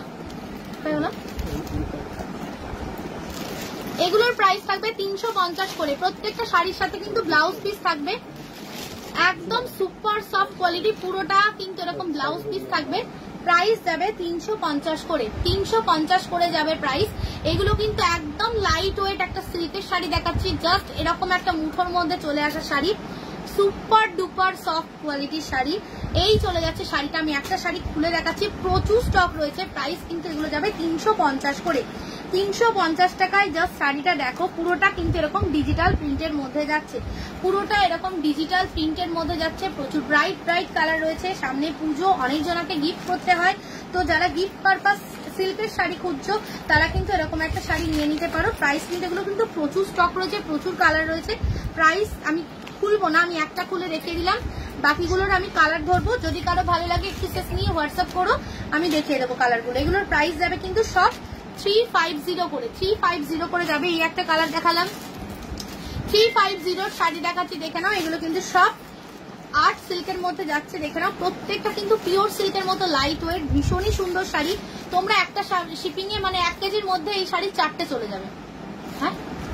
Speaker 1: এগুলোর প্রাইস থাকবে তিনশো পঞ্চাশ করে। প্রত্যেকটা শাড়ির সাথে কিন্তু ব্লাউজ পিস থাকবে, একদম সুপার সফট কোয়ালিটি, পুরোটা কিন্তু এরকম ব্লাউজ পিস থাকবে। প্রাইস যাবে তিনশো পঞ্চাশ করে, তিনশো পঞ্চাশ করে যাবে প্রাইস। এগুলো কিন্তু একদম লাইট ওয়েট একটা সিল্কের শাড়ি দেখাচ্ছি, জাস্ট এরকম একটা মুঠোর মধ্যে চলে আসা শাড়ি, সুপার ডুপার সফট কোয়ালিটির শাড়ি। এই চলে যাচ্ছে শাড়িটা, আমি একটা শাড়ি খুলে দেখাচ্ছি, প্রচুর স্টক রয়েছে। প্রাইস কিন্তু এগুলো যাবে তিনশো পঞ্চাশ করে, তিনশো পঞ্চাশ টাকায়। জাস্ট শাড়িটা দেখো, পুরোটা কিন্তু এরকম ডিজিটাল প্রিন্টের মধ্যে যাচ্ছে, পুরোটা এরকম ডিজিটাল প্রিন্টের মধ্যে যাচ্ছে। প্রচুর ব্রাইট ব্রাইট কালার রয়েছে, সামনে পুজো, অনেকজনকে গিফট করতে হয়, তো যারা গিফট পারপাস সিল্কের শাড়ি খুঁজছো তারা কিন্তু এরকম একটা শাড়ি নিয়ে নিতে পারো। প্রাইস কিন্তু এগুলো কিন্তু প্রচুর স্টক রয়েছে, প্রচুর কালার রয়েছে। প্রাইস আমি খুলবো না, আমি একটা খুলে রেখে দিলাম, বাকিগুলোর আমি কালার ধরবো। যদি কারো ভালো লাগে একটু সেস নিয়ে হোয়াটসঅ্যাপ করো, আমি দেখিয়ে দেবো কালারগুলো। এগুলোর প্রাইস যাবে কিন্তু সব থ্রি ফাইভ জিরো করে, থ্রি ফাইভ জিরো করে যাবে। এই একটা কালার দেখালাম, থ্রি ফাইভ জিরোর শাড়ি দেখাচ্ছি, দেখে নাও। এগুলো কিন্তু সব আর্ট সিল্কের মধ্যে যাচ্ছে, দেখে নাও। প্রত্যেকটা কিন্তু পিওর সিল্কের মতো লাইট ওয়েট, ভীষণই সুন্দর শাড়ি। তোমরা একটা শিপিং এ মানে এক কেজির মধ্যে এই শাড়ি চারটে চলে যাবে, হ্যাঁ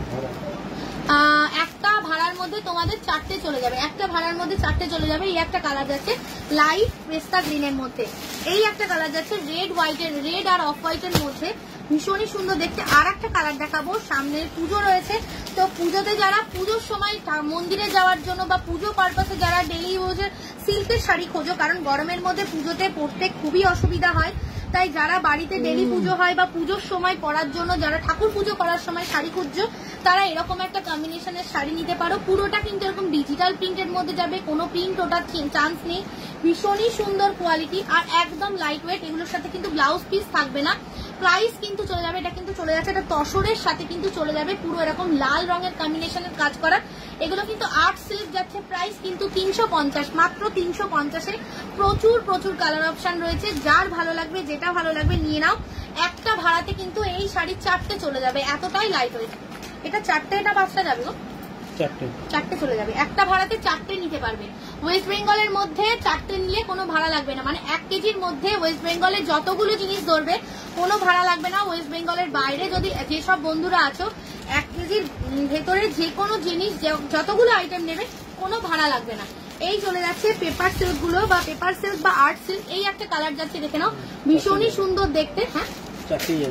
Speaker 1: একটা ভাড়ার মধ্যে তোমাদের চারটে চলে যাবে, একটা ভাড়ার মধ্যে চারটে চলে যাবে। এই একটা কালার যাচ্ছে লাইট পেস্তা গ্রিনের মধ্যে, এই একটা কালার যাচ্ছে রেড হোয়াইটের, রেড আর অফ হোয়াইটের মধ্যে, ভীষণই সুন্দর দেখতে। আর একটা কালার দেখাবো, সামনে পুজো রয়েছে, তো পুজোতে যারা পুজোর সময় মন্দিরে যাওয়ার জন্য বা পুজো পারপাসে যারা ডেইলি ইউজের সিল্কের শাড়ি খোঁজো, কারণ গরমের মধ্যে পুজোতে পরতে খুবই অসুবিধা হয়, তাই যারা বাড়িতে ডেলি পুজো হয় বা পুজোর সময় পরার জন্য যারা ঠাকুর পুজো করার সময় শাড়ি খুঁজছো তারা এরকম একটা কম্বিনেশনের শাড়ি নিতে পারো। পুরোটা কিন্তু এরকম ডিজিটাল প্রিন্টের মধ্যে যাবে, কোনো প্রিন্ট ওটার চান্স নেই, ভীষণই সুন্দর কোয়ালিটি আর একদম লাইট ওয়েট। এগুলোর সাথে কিন্তু ব্লাউজ পিস থাকবে না। প্রাইস কিন্তু চলে যাবে, এটা কিন্তু চলে যাচ্ছে, এটা তসরের সাথে কিন্তু চলে যাবে, পুরো এরকম লাল রঙের কম্বিনেশনের কাজ করা। এগুলো কিন্তু আর্ট সিল্ক যাচ্ছে, প্রাইস কিন্তু তিনশো পঞ্চাশ, মাত্র তিনশো পঞ্চাশে। প্রচুর প্রচুর কালার অপশন রয়েছে, যার ভালো লাগবে যেটা ভালো লাগবে নিয়ে নাও। একটা ভাড়াতে কিন্তু এই শাড়ির চারটে চলে যাবে, এতটাই লাইট ওয়েট। এটা চারটে, এটা পাঁচটা যাবে গো, চারটে চারটে চলে যাবে, একটা ভাড়াতে চারটে নিতে পারবে। ওয়েস্ট বেঙ্গলের মধ্যে চারটে নিলে কোনো ভাড়া লাগবে না, মানে এক কেজির মধ্যে ওয়েস্ট বেঙ্গলের যতগুলো জিনিস ধরবে কোনো ভাড়া লাগবে না। ওয়েস্ট বেঙ্গলের বাইরে যদি যেসব বন্ধুরা আছো এক কেজির ভেতরে যে কোনো জিনিস যতগুলো আইটেম নেবে কোনো ভাড়া লাগবে না। এই চলে যাচ্ছে পেপার সিল্ক গুলো বা পেপার সিল্ক বা আর্ট সিল্ক। এই একটা কালার যাচ্ছে, দেখে নাও, ভীষণই সুন্দর দেখতে। হ্যাঁ,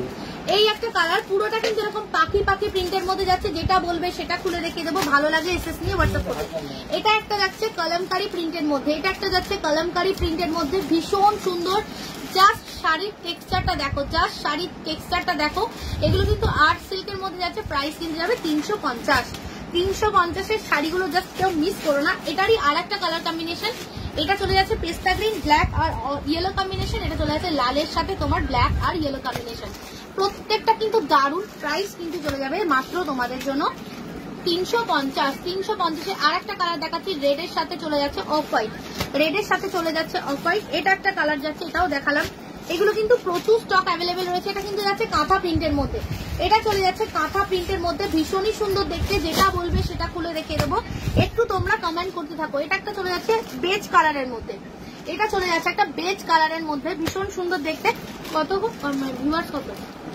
Speaker 1: এই একটা কালার, পুরোটা কিন্তু এরকম পাখি পাখি প্রিন্টের মধ্যে যাচ্ছে, যেটা বলবে সেটা খুলে রেখে দেবো, ভালো লাগে এসএস নিয়ে হোয়াটসঅ্যাপ করবে। এটা একটা যাচ্ছে কলমকারি প্রিন্টের মধ্যে, এটা একটা যাচ্ছে কলমকারি প্রিন্টের মধ্যে, ভীষণ সুন্দর। জাস্ট শাড়ির টেক্সচারটা দেখো, জাস্ট শাড়ির টেক্সচারটা দেখো। এগুলো কিন্তু আর্ট সিল্কের মধ্যে যাচ্ছে, প্রাইস কিন্তু যাবে তিনশো পঞ্চাশ। তিনশো পঞ্চাশের শাড়িগুলো জাস্ট কেউ মিস করো না। এটারই আর একটা কালার কম্বিনেশন, এটা চলে যাচ্ছে পেস্তা গ্রিন ব্ল্যাক আর ইয়েলো কম্বিনেশন, এটা চলে যাচ্ছে লালের সাথে তোমার ব্ল্যাক আর ইয়েলো কম্বিনেশন। প্রত্যেকটা কিন্তু দারুণ, প্রাইস কিন্তু চলে যাবে মাত্র তোমাদের জন্য তিনশো পঞ্চাশ। তিনশো পঞ্চাশে আর একটা কালার দেখাচ্ছি, রেড এর সাথে চলে যাচ্ছে অফ হোয়াইট, রেড এর সাথে চলে যাচ্ছে অফ হোয়াইট। এটা একটা কালার যাচ্ছে, এটাও দেখালাম। এগুলো কিন্তু প্রচুর স্টক অ্যাভেলেবেল রয়েছে। এটা কিন্তু যাচ্ছে কাঁথা প্রিন্টের মধ্যে, এটা চলে যাচ্ছে কাঁথা প্রিন্টের মধ্যে, ভীষণই সুন্দর দেখতে, যেটা বলবে সেটা খুলে রেখে দেবো, একটু তোমরা কমেন্ট করতে থাকো। এটা একটা চলে যাচ্ছে বেজ কালারের মধ্যে, এটা চলে যাচ্ছে একটা বেজ কালারের মধ্যে, ভীষণ সুন্দর দেখতে। কত ভিউয়ার্স কত?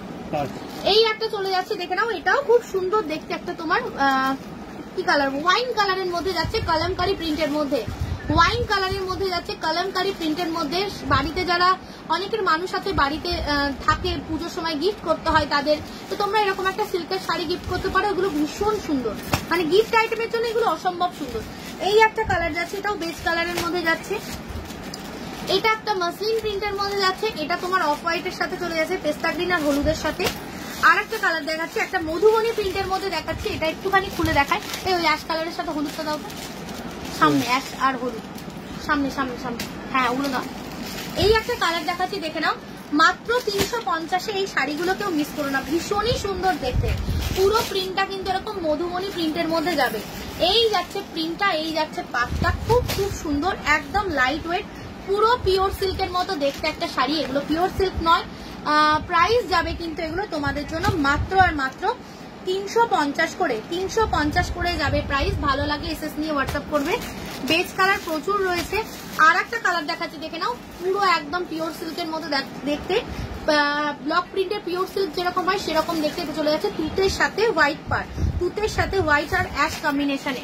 Speaker 1: এই একটা চলে যাচ্ছে, দেখে নাও, এটাও খুব সুন্দর দেখতে, একটা তোমার কি কালার, ওয়াইন কালারের মধ্যে যাচ্ছে, কলমকারি প্রিন্টের মধ্যে, ওয়াইন কালারের মধ্যে যাচ্ছে, কলমকারি প্রিন্টের মধ্যে। বাড়িতে যারা অনেকের মানুষ আছে বাড়িতে থাকে, পুজোর সময় গিফট করতে হয় তাদের, তো তোমরা এরকম একটা সিল্কের শাড়ি গিফট করতে পারো। এগুলো ভীষণ সুন্দর, মানে গিফট আইটেমের জন্য এগুলো অসম্ভব সুন্দর। এই একটা কালার যাচ্ছে, এটাও বেজ কালারের মধ্যে যাচ্ছে। এটা একটা মাসলিন প্রিন্টের মধ্যে যাচ্ছে, এটা তোমার অফ হোয়াইটের সাথে চলে যাচ্ছে, পেস্তা গ্রিন আর হলুদের সাথে। আর একটা কালার দেখাচ্ছে, একটা মধুবনী প্রিন্টের মধ্যে দেখাচ্ছে, এটা একটুখানি খুলে দেখায়। এই ওই অ্যাশ কালারের সাথে হলুদটা দাও তো সামনে, অ্যাশ আর হলুদ সামনে সামনে সামনে, হ্যাঁ ওগুলো দাও। এই একটা কালার দেখাচ্ছি, দেখে নাও, মাত্র তিনশো পঞ্চাশে এই শাড়িগুলো কেউ মিস করো না, ভীষণই সুন্দর দেখতে। পুরো প্রিন্টটা কিন্তু এরকম মধুবনী প্রিন্টের মধ্যে যাবে। এই যাচ্ছে প্রিন্টটা, এই যাচ্ছে পাটটা, খুব খুব সুন্দর, একদম লাইট ওয়েট, পুরো পিওর সিল্কের মতো দেখতে একটা শাড়ি। এগুলো পিওর সিল্ক নয়, প্রাইস যাবে কিন্তু এগুলো তোমাদের জন্য মাত্র আর মাত্র তিনশো পঞ্চাশ করে, তিনশো পঞ্চাশ করে যাবে প্রাইস। ভালো লাগে এসএস নিয়ে হোয়াটসঅ্যাপ করবে। বেজ কালার প্রচুর রয়েছে। আর একটা কালার দেখাচ্ছি, দেখে নাও, পুরো একদম পিওর সিল্কের মতো দেখতে, ব্লক প্রিন্টের পিওর সিল্ক যেরকম হয় সেরকম দেখতে। চলে যাচ্ছে তুতের সাথে হোয়াইট পার, তুতের সাথে হোয়াইট আর অ্যাশ কম্বিনেশনে।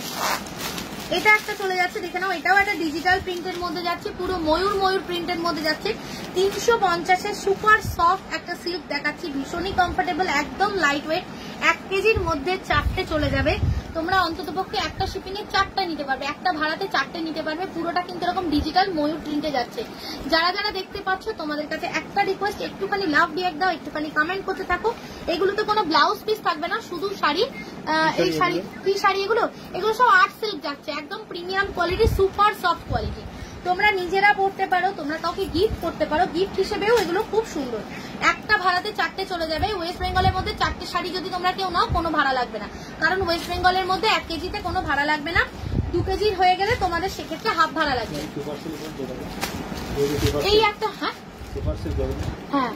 Speaker 1: এটা একটা চলে যাচ্ছে, দেখে নাও, এটাও একটা ডিজিটাল প্রিন্টের মধ্যে যাচ্ছে, পুরো ময়ূর ময়ূর প্রিন্টের মধ্যে যাচ্ছে। তিনশো পঞ্চাশের সুপার সফট একটা সিল্ক দেখাচ্ছি, ভীষণই কমফোর্টেবল, একদম লাইট ওয়েট। এক কেজির মধ্যে চারটে চলে যাবে। তোমরা অন্তত পক্ষে একটা শিপিং এ চারটা নিতে পারবে, একটা ভাড়াতে চারটে নিতে পারবে। পুরোটা কিন্তু এরকম ডিজিটাল ময়ূর প্রিন্টে যাচ্ছে। যারা যারা দেখতে পাচ্ছ তোমাদের কাছে একটা রিকোয়েস্ট, একটুখানি লাভ রিঅ্যাক্ট দাও, একটুখানি কমেন্ট করতে থাকো। এগুলোতে কোনো ব্লাউজ পিস থাকবে না, শুধু শাড়ি। এই শাড়ি কি শাড়ি এগুলো, এগুলো সব আর্ট সিল্ক যাচ্ছে, একদম premium quality, super soft quality. তোমরা নিজেরা পড়তে পারো, তোমরা কাউকে গিফট করতে পারো, গিফট হিসেবেও এগুলো খুব সুন্দর। একটা ভাড়াতে চারটে চলে যাবে। ওয়েস্ট বেঙ্গলের মধ্যে চারটে শাড়ি যদি তোমরা কেউ নাও, কোনো ভাড়া লাগবে না, কারণ ওয়েস্ট বেঙ্গলের মধ্যে এক কেজিতে কোনো ভাড়া লাগবে না। দু কেজির হয়ে গেলে তোমাদের সেক্ষেত্রে হাফ ভাড়া লাগবে। এই একটা, হ্যাঁ হ্যাঁ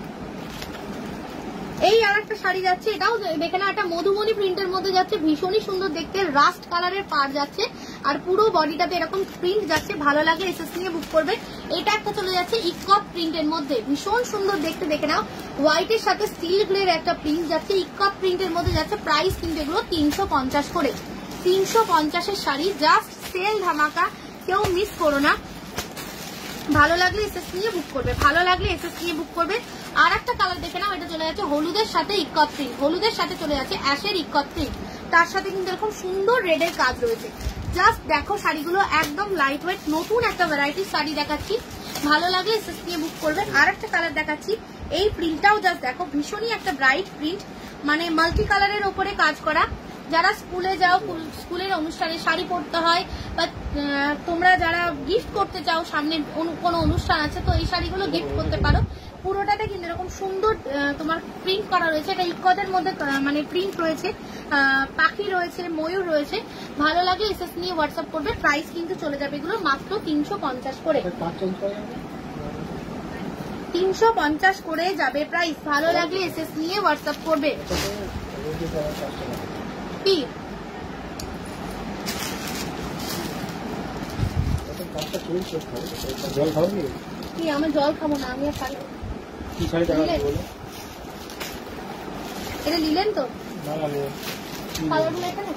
Speaker 1: এই আর একটা শাড়ি যাচ্ছে, এটাও দেখে না, একটা মধুমণি প্রিন্টের মধ্যে যাচ্ছে, ভীষণই সুন্দর দেখতে, রাস্ট কালারের পার যাচ্ছে, আর পুরো বডিটাতে এরকম প্রিন্ট যাচ্ছে। ভালো লাগে এসএস নিয়ে বুক করবে। এটা একটা চলে যাচ্ছে ইকট প্রিন্টের মধ্যে, ভীষণ সুন্দর দেখতে, দেখে নাও, হোয়াইটের সাথে স্টিল গ্লের একটা প্রিন্ট যাচ্ছে, ইকট প্রিন্টের মধ্যে যাচ্ছে। প্রাইস কিন্তু এগুলো তিনশো পঞ্চাশ করে, তিনশো পঞ্চাশের শাড়ি, জাস্ট সেল ধামাকা, কেউ মিস করো না। ভালো লাগলে এসএস নিয়ে বুক করবে, ভালো লাগলে এসএস নিয়ে বুক করবে। আর একটা কালার দেখে নাও, এটা চলে যাচ্ছে হলুদের সাথে ইকট প্রিন্ট, হলুদের সাথে চলে যাচ্ছে অ্যাশের ইকট প্রিন্ট, তার সাথে কিন্তু এরকম সুন্দর রেডের কাজ রয়েছে। জাস্ট দেখো শাড়িগুলো একদম লাইট ওয়েট, নতুন একটা ভ্যারাইটির শাড়ি দেখাচ্ছি, ভালো লাগলে এসএস নিয়ে বুক করবে। আর একটা কালার দেখাচ্ছি, এই প্রিন্টটাও জাস্ট দেখো, ভীষণই একটা ব্রাইট প্রিন্ট, মানে মাল্টি কালারের ওপরে কাজ করা। যারা স্কুলে যাও, স্কুলের অনুষ্ঠানে শাড়ি পরতে হয়, বা তোমরা যারা গিফট করতে চাও, সামনে কোনো অনুষ্ঠান আছে, তো এই শাড়িগুলো গিফট করতে পারো। পুরোটাতে কিন্তু এরকম সুন্দর তোমার প্রিন্ট করা রয়েছে, এটা ইকটের মধ্যে মানে প্রিন্ট রয়েছে, পাখি রয়েছে, ময়ূর রয়েছে। ভালো লাগে এসএস নিয়ে হোয়াটসঅ্যাপ করবে। প্রাইস কিন্তু চলে যাবে এগুলো মাত্র তিনশো পঞ্চাশ করে, তিনশো পঞ্চাশ করে যাবে প্রাইস। ভালো লাগলে এসএস নিয়ে হোয়াটসঅ্যাপ করবে। কি
Speaker 2: জল খাও নি?
Speaker 1: কি আমি জল খাবো না, আমি আর শাড়ি।
Speaker 2: কি শাড়ি দেখাচ্ছি বলো?
Speaker 1: এটা নিলেন তো?
Speaker 2: না না,
Speaker 1: কালারগুলো এখানে।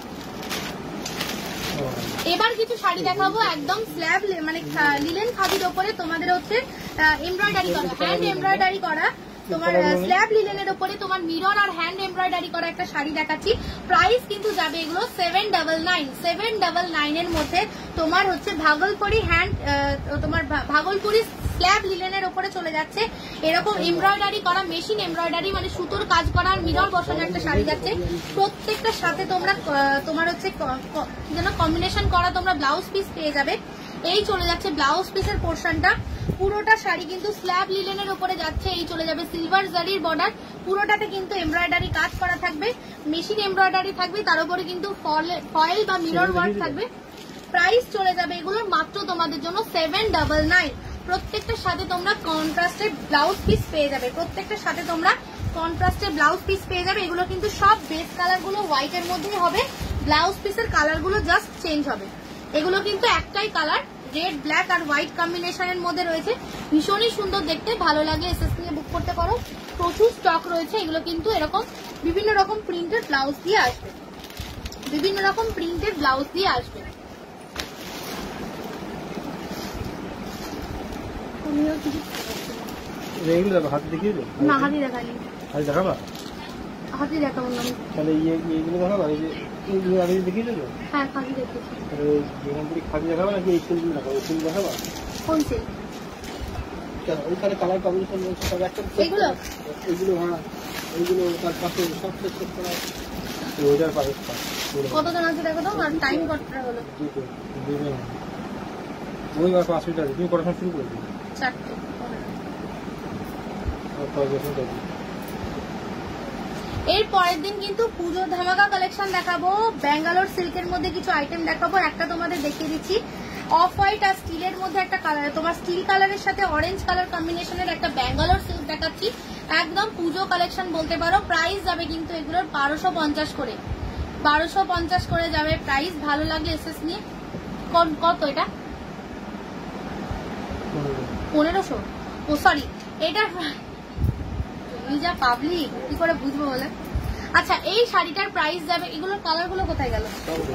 Speaker 1: এবার কিছু শাড়ি দেখাবো একদম স্ল্যাব মানে লিলেন খাদির ওপরে, তোমাদের হচ্ছে এমব্রয়ডারি করা, হ্যান্ড এমব্রয়ডারি করা, তোমার স্ল্যাব লিলেনের উপরে তোমার মিরর আর হ্যান্ড এমব্রয়ডারি করা একটা শাড়ি দেখাচ্ছি। প্রাইস কিন্তু যাবে এগুলো seven double nine seven double nine এর মধ্যে তোমার হচ্ছে ভাগলপুরি হ্যান্ড তোমার ভাগলপুরি স্ল্যাব লিলেনের উপরে চলে যাচ্ছে। এরকম এমব্রয়ডারি করা মেশিন এমব্রয়ডারি মানে সুতোর কাজ করা আর মিরর বসানো একটা শাড়ি যাচ্ছে। প্রত্যেকটার সাথে তোমরা তোমার হচ্ছে কি যেন কম্বিনেশন করা তোমরা ব্লাউজ পিস পেয়ে যাবে। এই চলে যাচ্ছে ব্লাউজ পিসের পোর্শনটা। পুরোটা শাড়ি কিন্তু স্ল্যাব লিলেনের উপরে যাচ্ছে। এই চলে যাবে সিলভার জারির বর্ডার, পুরোটাতে কিন্তু এমব্রয়ডারি কাজ করা থাকবে, মেশিন এমব্রয়ডারি থাকবে, তার উপরে কিন্তু ফয়েল বা মিরর ওয়ার্ক থাকবে। প্রাইস চলে যাবে এগুলোর মাত্র তোমাদের জন্য সেভেন ডাবল নাইন। প্রত্যেকটার সাথে তোমরা কন্ট্রাস্টের ব্লাউজ পিস পেয়ে যাবে, প্রত্যেকটার সাথে তোমরা কন্ট্রাস্টের ব্লাউজ পিস পেয়ে যাবে। এগুলো কিন্তু সব বেস কালার গুলো হোয়াইট এর মধ্যেই হবে, ব্লাউজ পিসের কালার গুলো জাস্ট চেঞ্জ হবে। এগুলো কিন্তু একটাই কালার, রেড ব্ল্যাক আর হোয়াইট কম্বিনেশনের মধ্যে রয়েছে, ভীষণই সুন্দর দেখতে। ভালো লাগে এসএস নিয়ে বুক করতে পারো, প্রচুর স্টক রয়েছে। এগুলো কিন্তু এরকম বিভিন্ন রকম প্রিন্টেড ব্লাউজ দিয়ে আসবে, বিভিন্ন রকম প্রিন্টেড ব্লাউজ দিয়ে আসবে।
Speaker 2: হাতে দেখিয়ে
Speaker 1: না হাতি দেখালি,
Speaker 2: হাতে দেখাবা,
Speaker 1: হাতি দেখাবো না
Speaker 2: তাহলে এইগুলো দেখাবা। এই যে এইগুলো আগে দেখিয়ে দেবো।
Speaker 1: হ্যাঁ খাদি দেখেছি।
Speaker 2: খাদি দেখাবা নাকি এই সিলগুলো দেখাবো? সিল দেখাবা।
Speaker 1: কোন সিল?
Speaker 2: ওইখানে কালার কম্বিনেশন রয়েছে সব একটা।
Speaker 1: এইগুলো
Speaker 2: এইগুলো হ্যাঁ এইগুলো তার পাশে সব সেট সেট করা ওইটার পাশে
Speaker 1: কতজন আছে দেখো তো। আর টাইম কতটা হলো?
Speaker 2: ওই আর পাঁচ মিনিট আছে। তুমি কটার সময় শুরু করে দিও?
Speaker 1: চারটে। এর পরের দিন কিন্তু পুজোর ধামাকা কালেকশন দেখাবো। ব্যাঙ্গালোর সিল্কের মধ্যে কিছু আইটেম দেখাবো। একটা তোমাদের দেখিয়ে দিচ্ছি, অফ হোয়াইট আর স্টিলের মধ্যে একটা কালার, তোমার স্টিল কালারের সাথে অরেঞ্জ কালার কম্বিনেশনের একটা ব্যাঙ্গালোর সিল্ক দেখাচ্ছি। একদম পুজো কালেকশন বলতে পারো। প্রাইস যাবে কিন্তু এগুলোর বারোশো পঞ্চাশ করে, বারোশো পঞ্চাশ করে যাবে প্রাইস। ভালো লাগলে এসএস নিয়ে। কত এটা? পনেরোশো। ও সরি, এটা যা পাবলিক কি করে বুঝবো বলে। আচ্ছা এই শাড়িটার প্রাইস যাবে, এগুলোর কালার গুলো কোথায় গেল?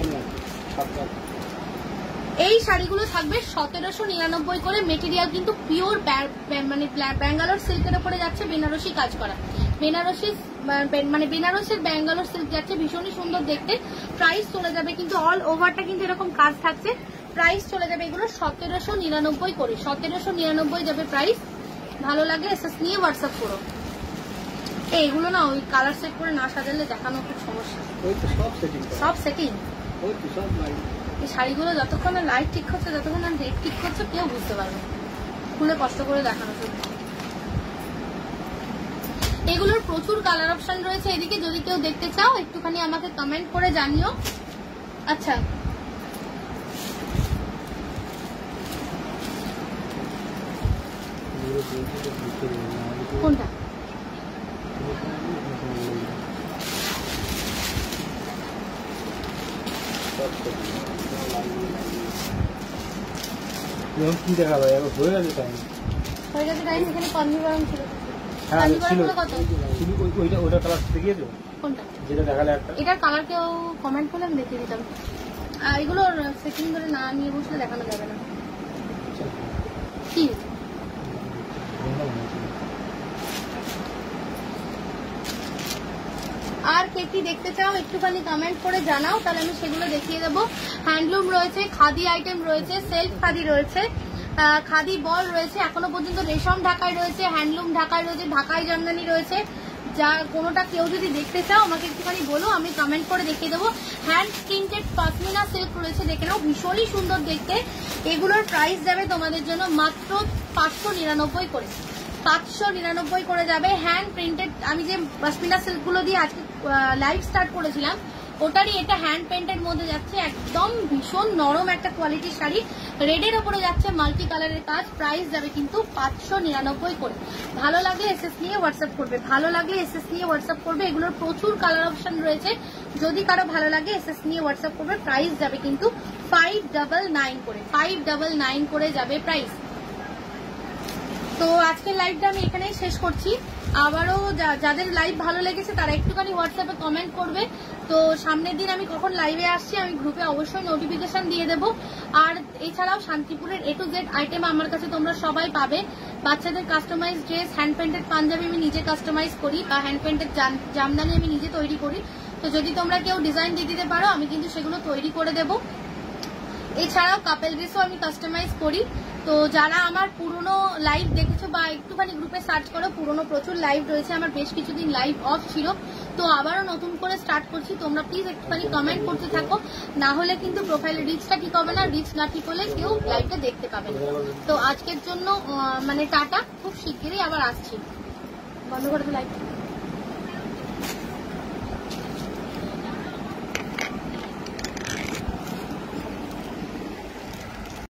Speaker 1: এই শাড়িগুলো থাকবে সতেরোশো নিরানব্বই করে। মেটেরিয়াল কিন্তু পিওর মানে ব্যাঙ্গালোর সিল্কের উপরে যাচ্ছে, বেনারসি কাজ করা, বেনারসি মানে বেনারসের ব্যাঙ্গালোর সিল্ক যাচ্ছে, ভীষণই সুন্দর দেখতে। প্রাইস চলে যাবে কিন্তু অল ওভারটা কিন্তু এরকম কাজ থাকছে। প্রাইস চলে যাবে এগুলো সতেরোশো নিরানব্বই করে, সতেরোশো নিরানব্বই যাবে প্রাইস। ভালো লাগে এসএস নিয়ে হোয়াটসঅ্যাপ করো। এইগুলো না ওই কালার সেট করে না সাজালে দেখানো খুব সমস্যা। সব সেটিং। এই শাড়িগুলো যতক্ষণ না লাইট ঠিক হচ্ছে, যতক্ষণ না রেট ঠিক হচ্ছে, কেউ বুঝতে পারবে। খুলে কষ্ট করে দেখানো। এগুলোর প্রচুর কালার অপশন রয়েছে এদিকে, যদি কেউ দেখতে চাও একটুখানি আমাকে কমেন্ট করে জানিও। আচ্ছা কোনটা?
Speaker 2: কি দেখাবে? হয়ে গেছে টাইম,
Speaker 1: হয়ে গেছে টাইম। এখানে কনভিভারম ছিল।
Speaker 2: হ্যাঁ ছিল। ওইটা ওইটা কালার দেখিয়েছো? কোনটা? যেটা দেখালে একটা।
Speaker 1: এটার কালার কেউ কমেন্ট করলে আমি দেখিয়ে দিতাম। এগুলোর সেটিং করে না নিয়ে বসলে দেখানো যাবে না। কি আর কে কি দেখতে চাও একটুখানি কমেন্ট করে জানাও, তাহলে আমি সেগুলো দেখিয়ে দেবো। হ্যান্ডলুম রয়েছে, খাদি আইটেম রয়েছে, সেলফ খাদি রয়েছে, খাদি বল রয়েছে, এখনো পর্যন্ত রেশম ঢাকায় রয়েছে, হ্যান্ডলুম ঢাকায় রয়েছে, ঢাকায় জামদানি রয়েছে। যা কোনোটা কেউ যদি দেখতে চাও আমাকে একটুখানি বলো, আমি কমেন্ট করে দেখিয়ে দেবো। হ্যান্ড প্রিন্টেড পশমিনা সিল্ক রয়েছে, দেখে নাও, ভীষণই সুন্দর দেখতে। এগুলোর প্রাইস যাবে তোমাদের জন্য মাত্র পাঁচশো নিরানব্বই করে, পাঁচশো নিরানব্বই করে যাবে। হ্যান্ড প্রিন্টেড, আমি যে পশমিনা সিল্ক গুলো দিয়ে আজকে লাইভ স্টার্ট করেছিলাম ওটারই এটা হ্যান্ড পেন্টের মধ্যে যাচ্ছে। একদম ভীষণ নরম একটা কোয়ালিটির শাড়ি, রেডের ওপরে যাচ্ছে, মাল্টি কালারের কাজ। প্রাইস যাবে কিন্তু পাঁচশো নিরানব্বই করে। ভালো লাগলে এসএস নিয়ে হোয়াটসঅ্যাপ করবে, ভালো লাগলে এসএস নিয়ে হোয়াটসঅ্যাপ করবে। এগুলোর প্রচুর কালার অপশন রয়েছে, যদি কারো ভালো লাগে এসএস নিয়ে হোয়াটসঅ্যাপ করবে। প্রাইস যাবে কিন্তু ফাইভ ডাবল নাইন করে, ফাইভ ডাবল নাইন করে যাবে প্রাইস। তো আজকের লাইভটা আমি এখানেই শেষ করছি। আবারও যাদের লাইভ ভালো লেগেছে তারা একটুখানি হোয়াটসঅ্যাপে কমেন্ট করবে। তো সামনের দিন আমি কখন লাইভে আসছি আমি গ্রুপে অবশ্যই নোটিফিকেশন দিয়ে দেবো। আর এছাড়াও শান্তিপুরের এ টু জেড আইটেম আমার কাছে তোমরা সবাই পাবে। বাচ্চাদের customize dress, hand painted Punjabi আমি নিজে কাস্টমাইজ করি, বা হ্যান্ড পেন্টেড জামদানি আমি নিজে তৈরি করি। তো যদি তোমরা কেউ ডিজাইন দিয়ে দিতে পারো আমি কিন্তু সেগুলো তৈরি করে দেবো। এছাড়াও কাপেল ড্রেসও আমি কাস্টমাইজ করি। তো যারা আমার পুরনো লাইভ দেখেছো বা একটুখানি গ্রুপে সার্চ করো, পুরনো প্রচুর লাইভ রয়েছে আমার, বেশ কিছুদিন লাইভ অফ ছিল, তো আবারও নতুন করে স্টার্ট করছি। তোমরা প্লিজ একটুখানি কমেন্ট করতে থাকো, না হলে কিন্তু প্রোফাইলের রিচটা ঠিক হবে না, রিচ না ঠিক হলে কেউ লাইভটা দেখতে পাবে না। তো আজকের জন্য মানে টাটা, খুব শিগগিরই আবার আসছি। বন্ধ করে লাইভ।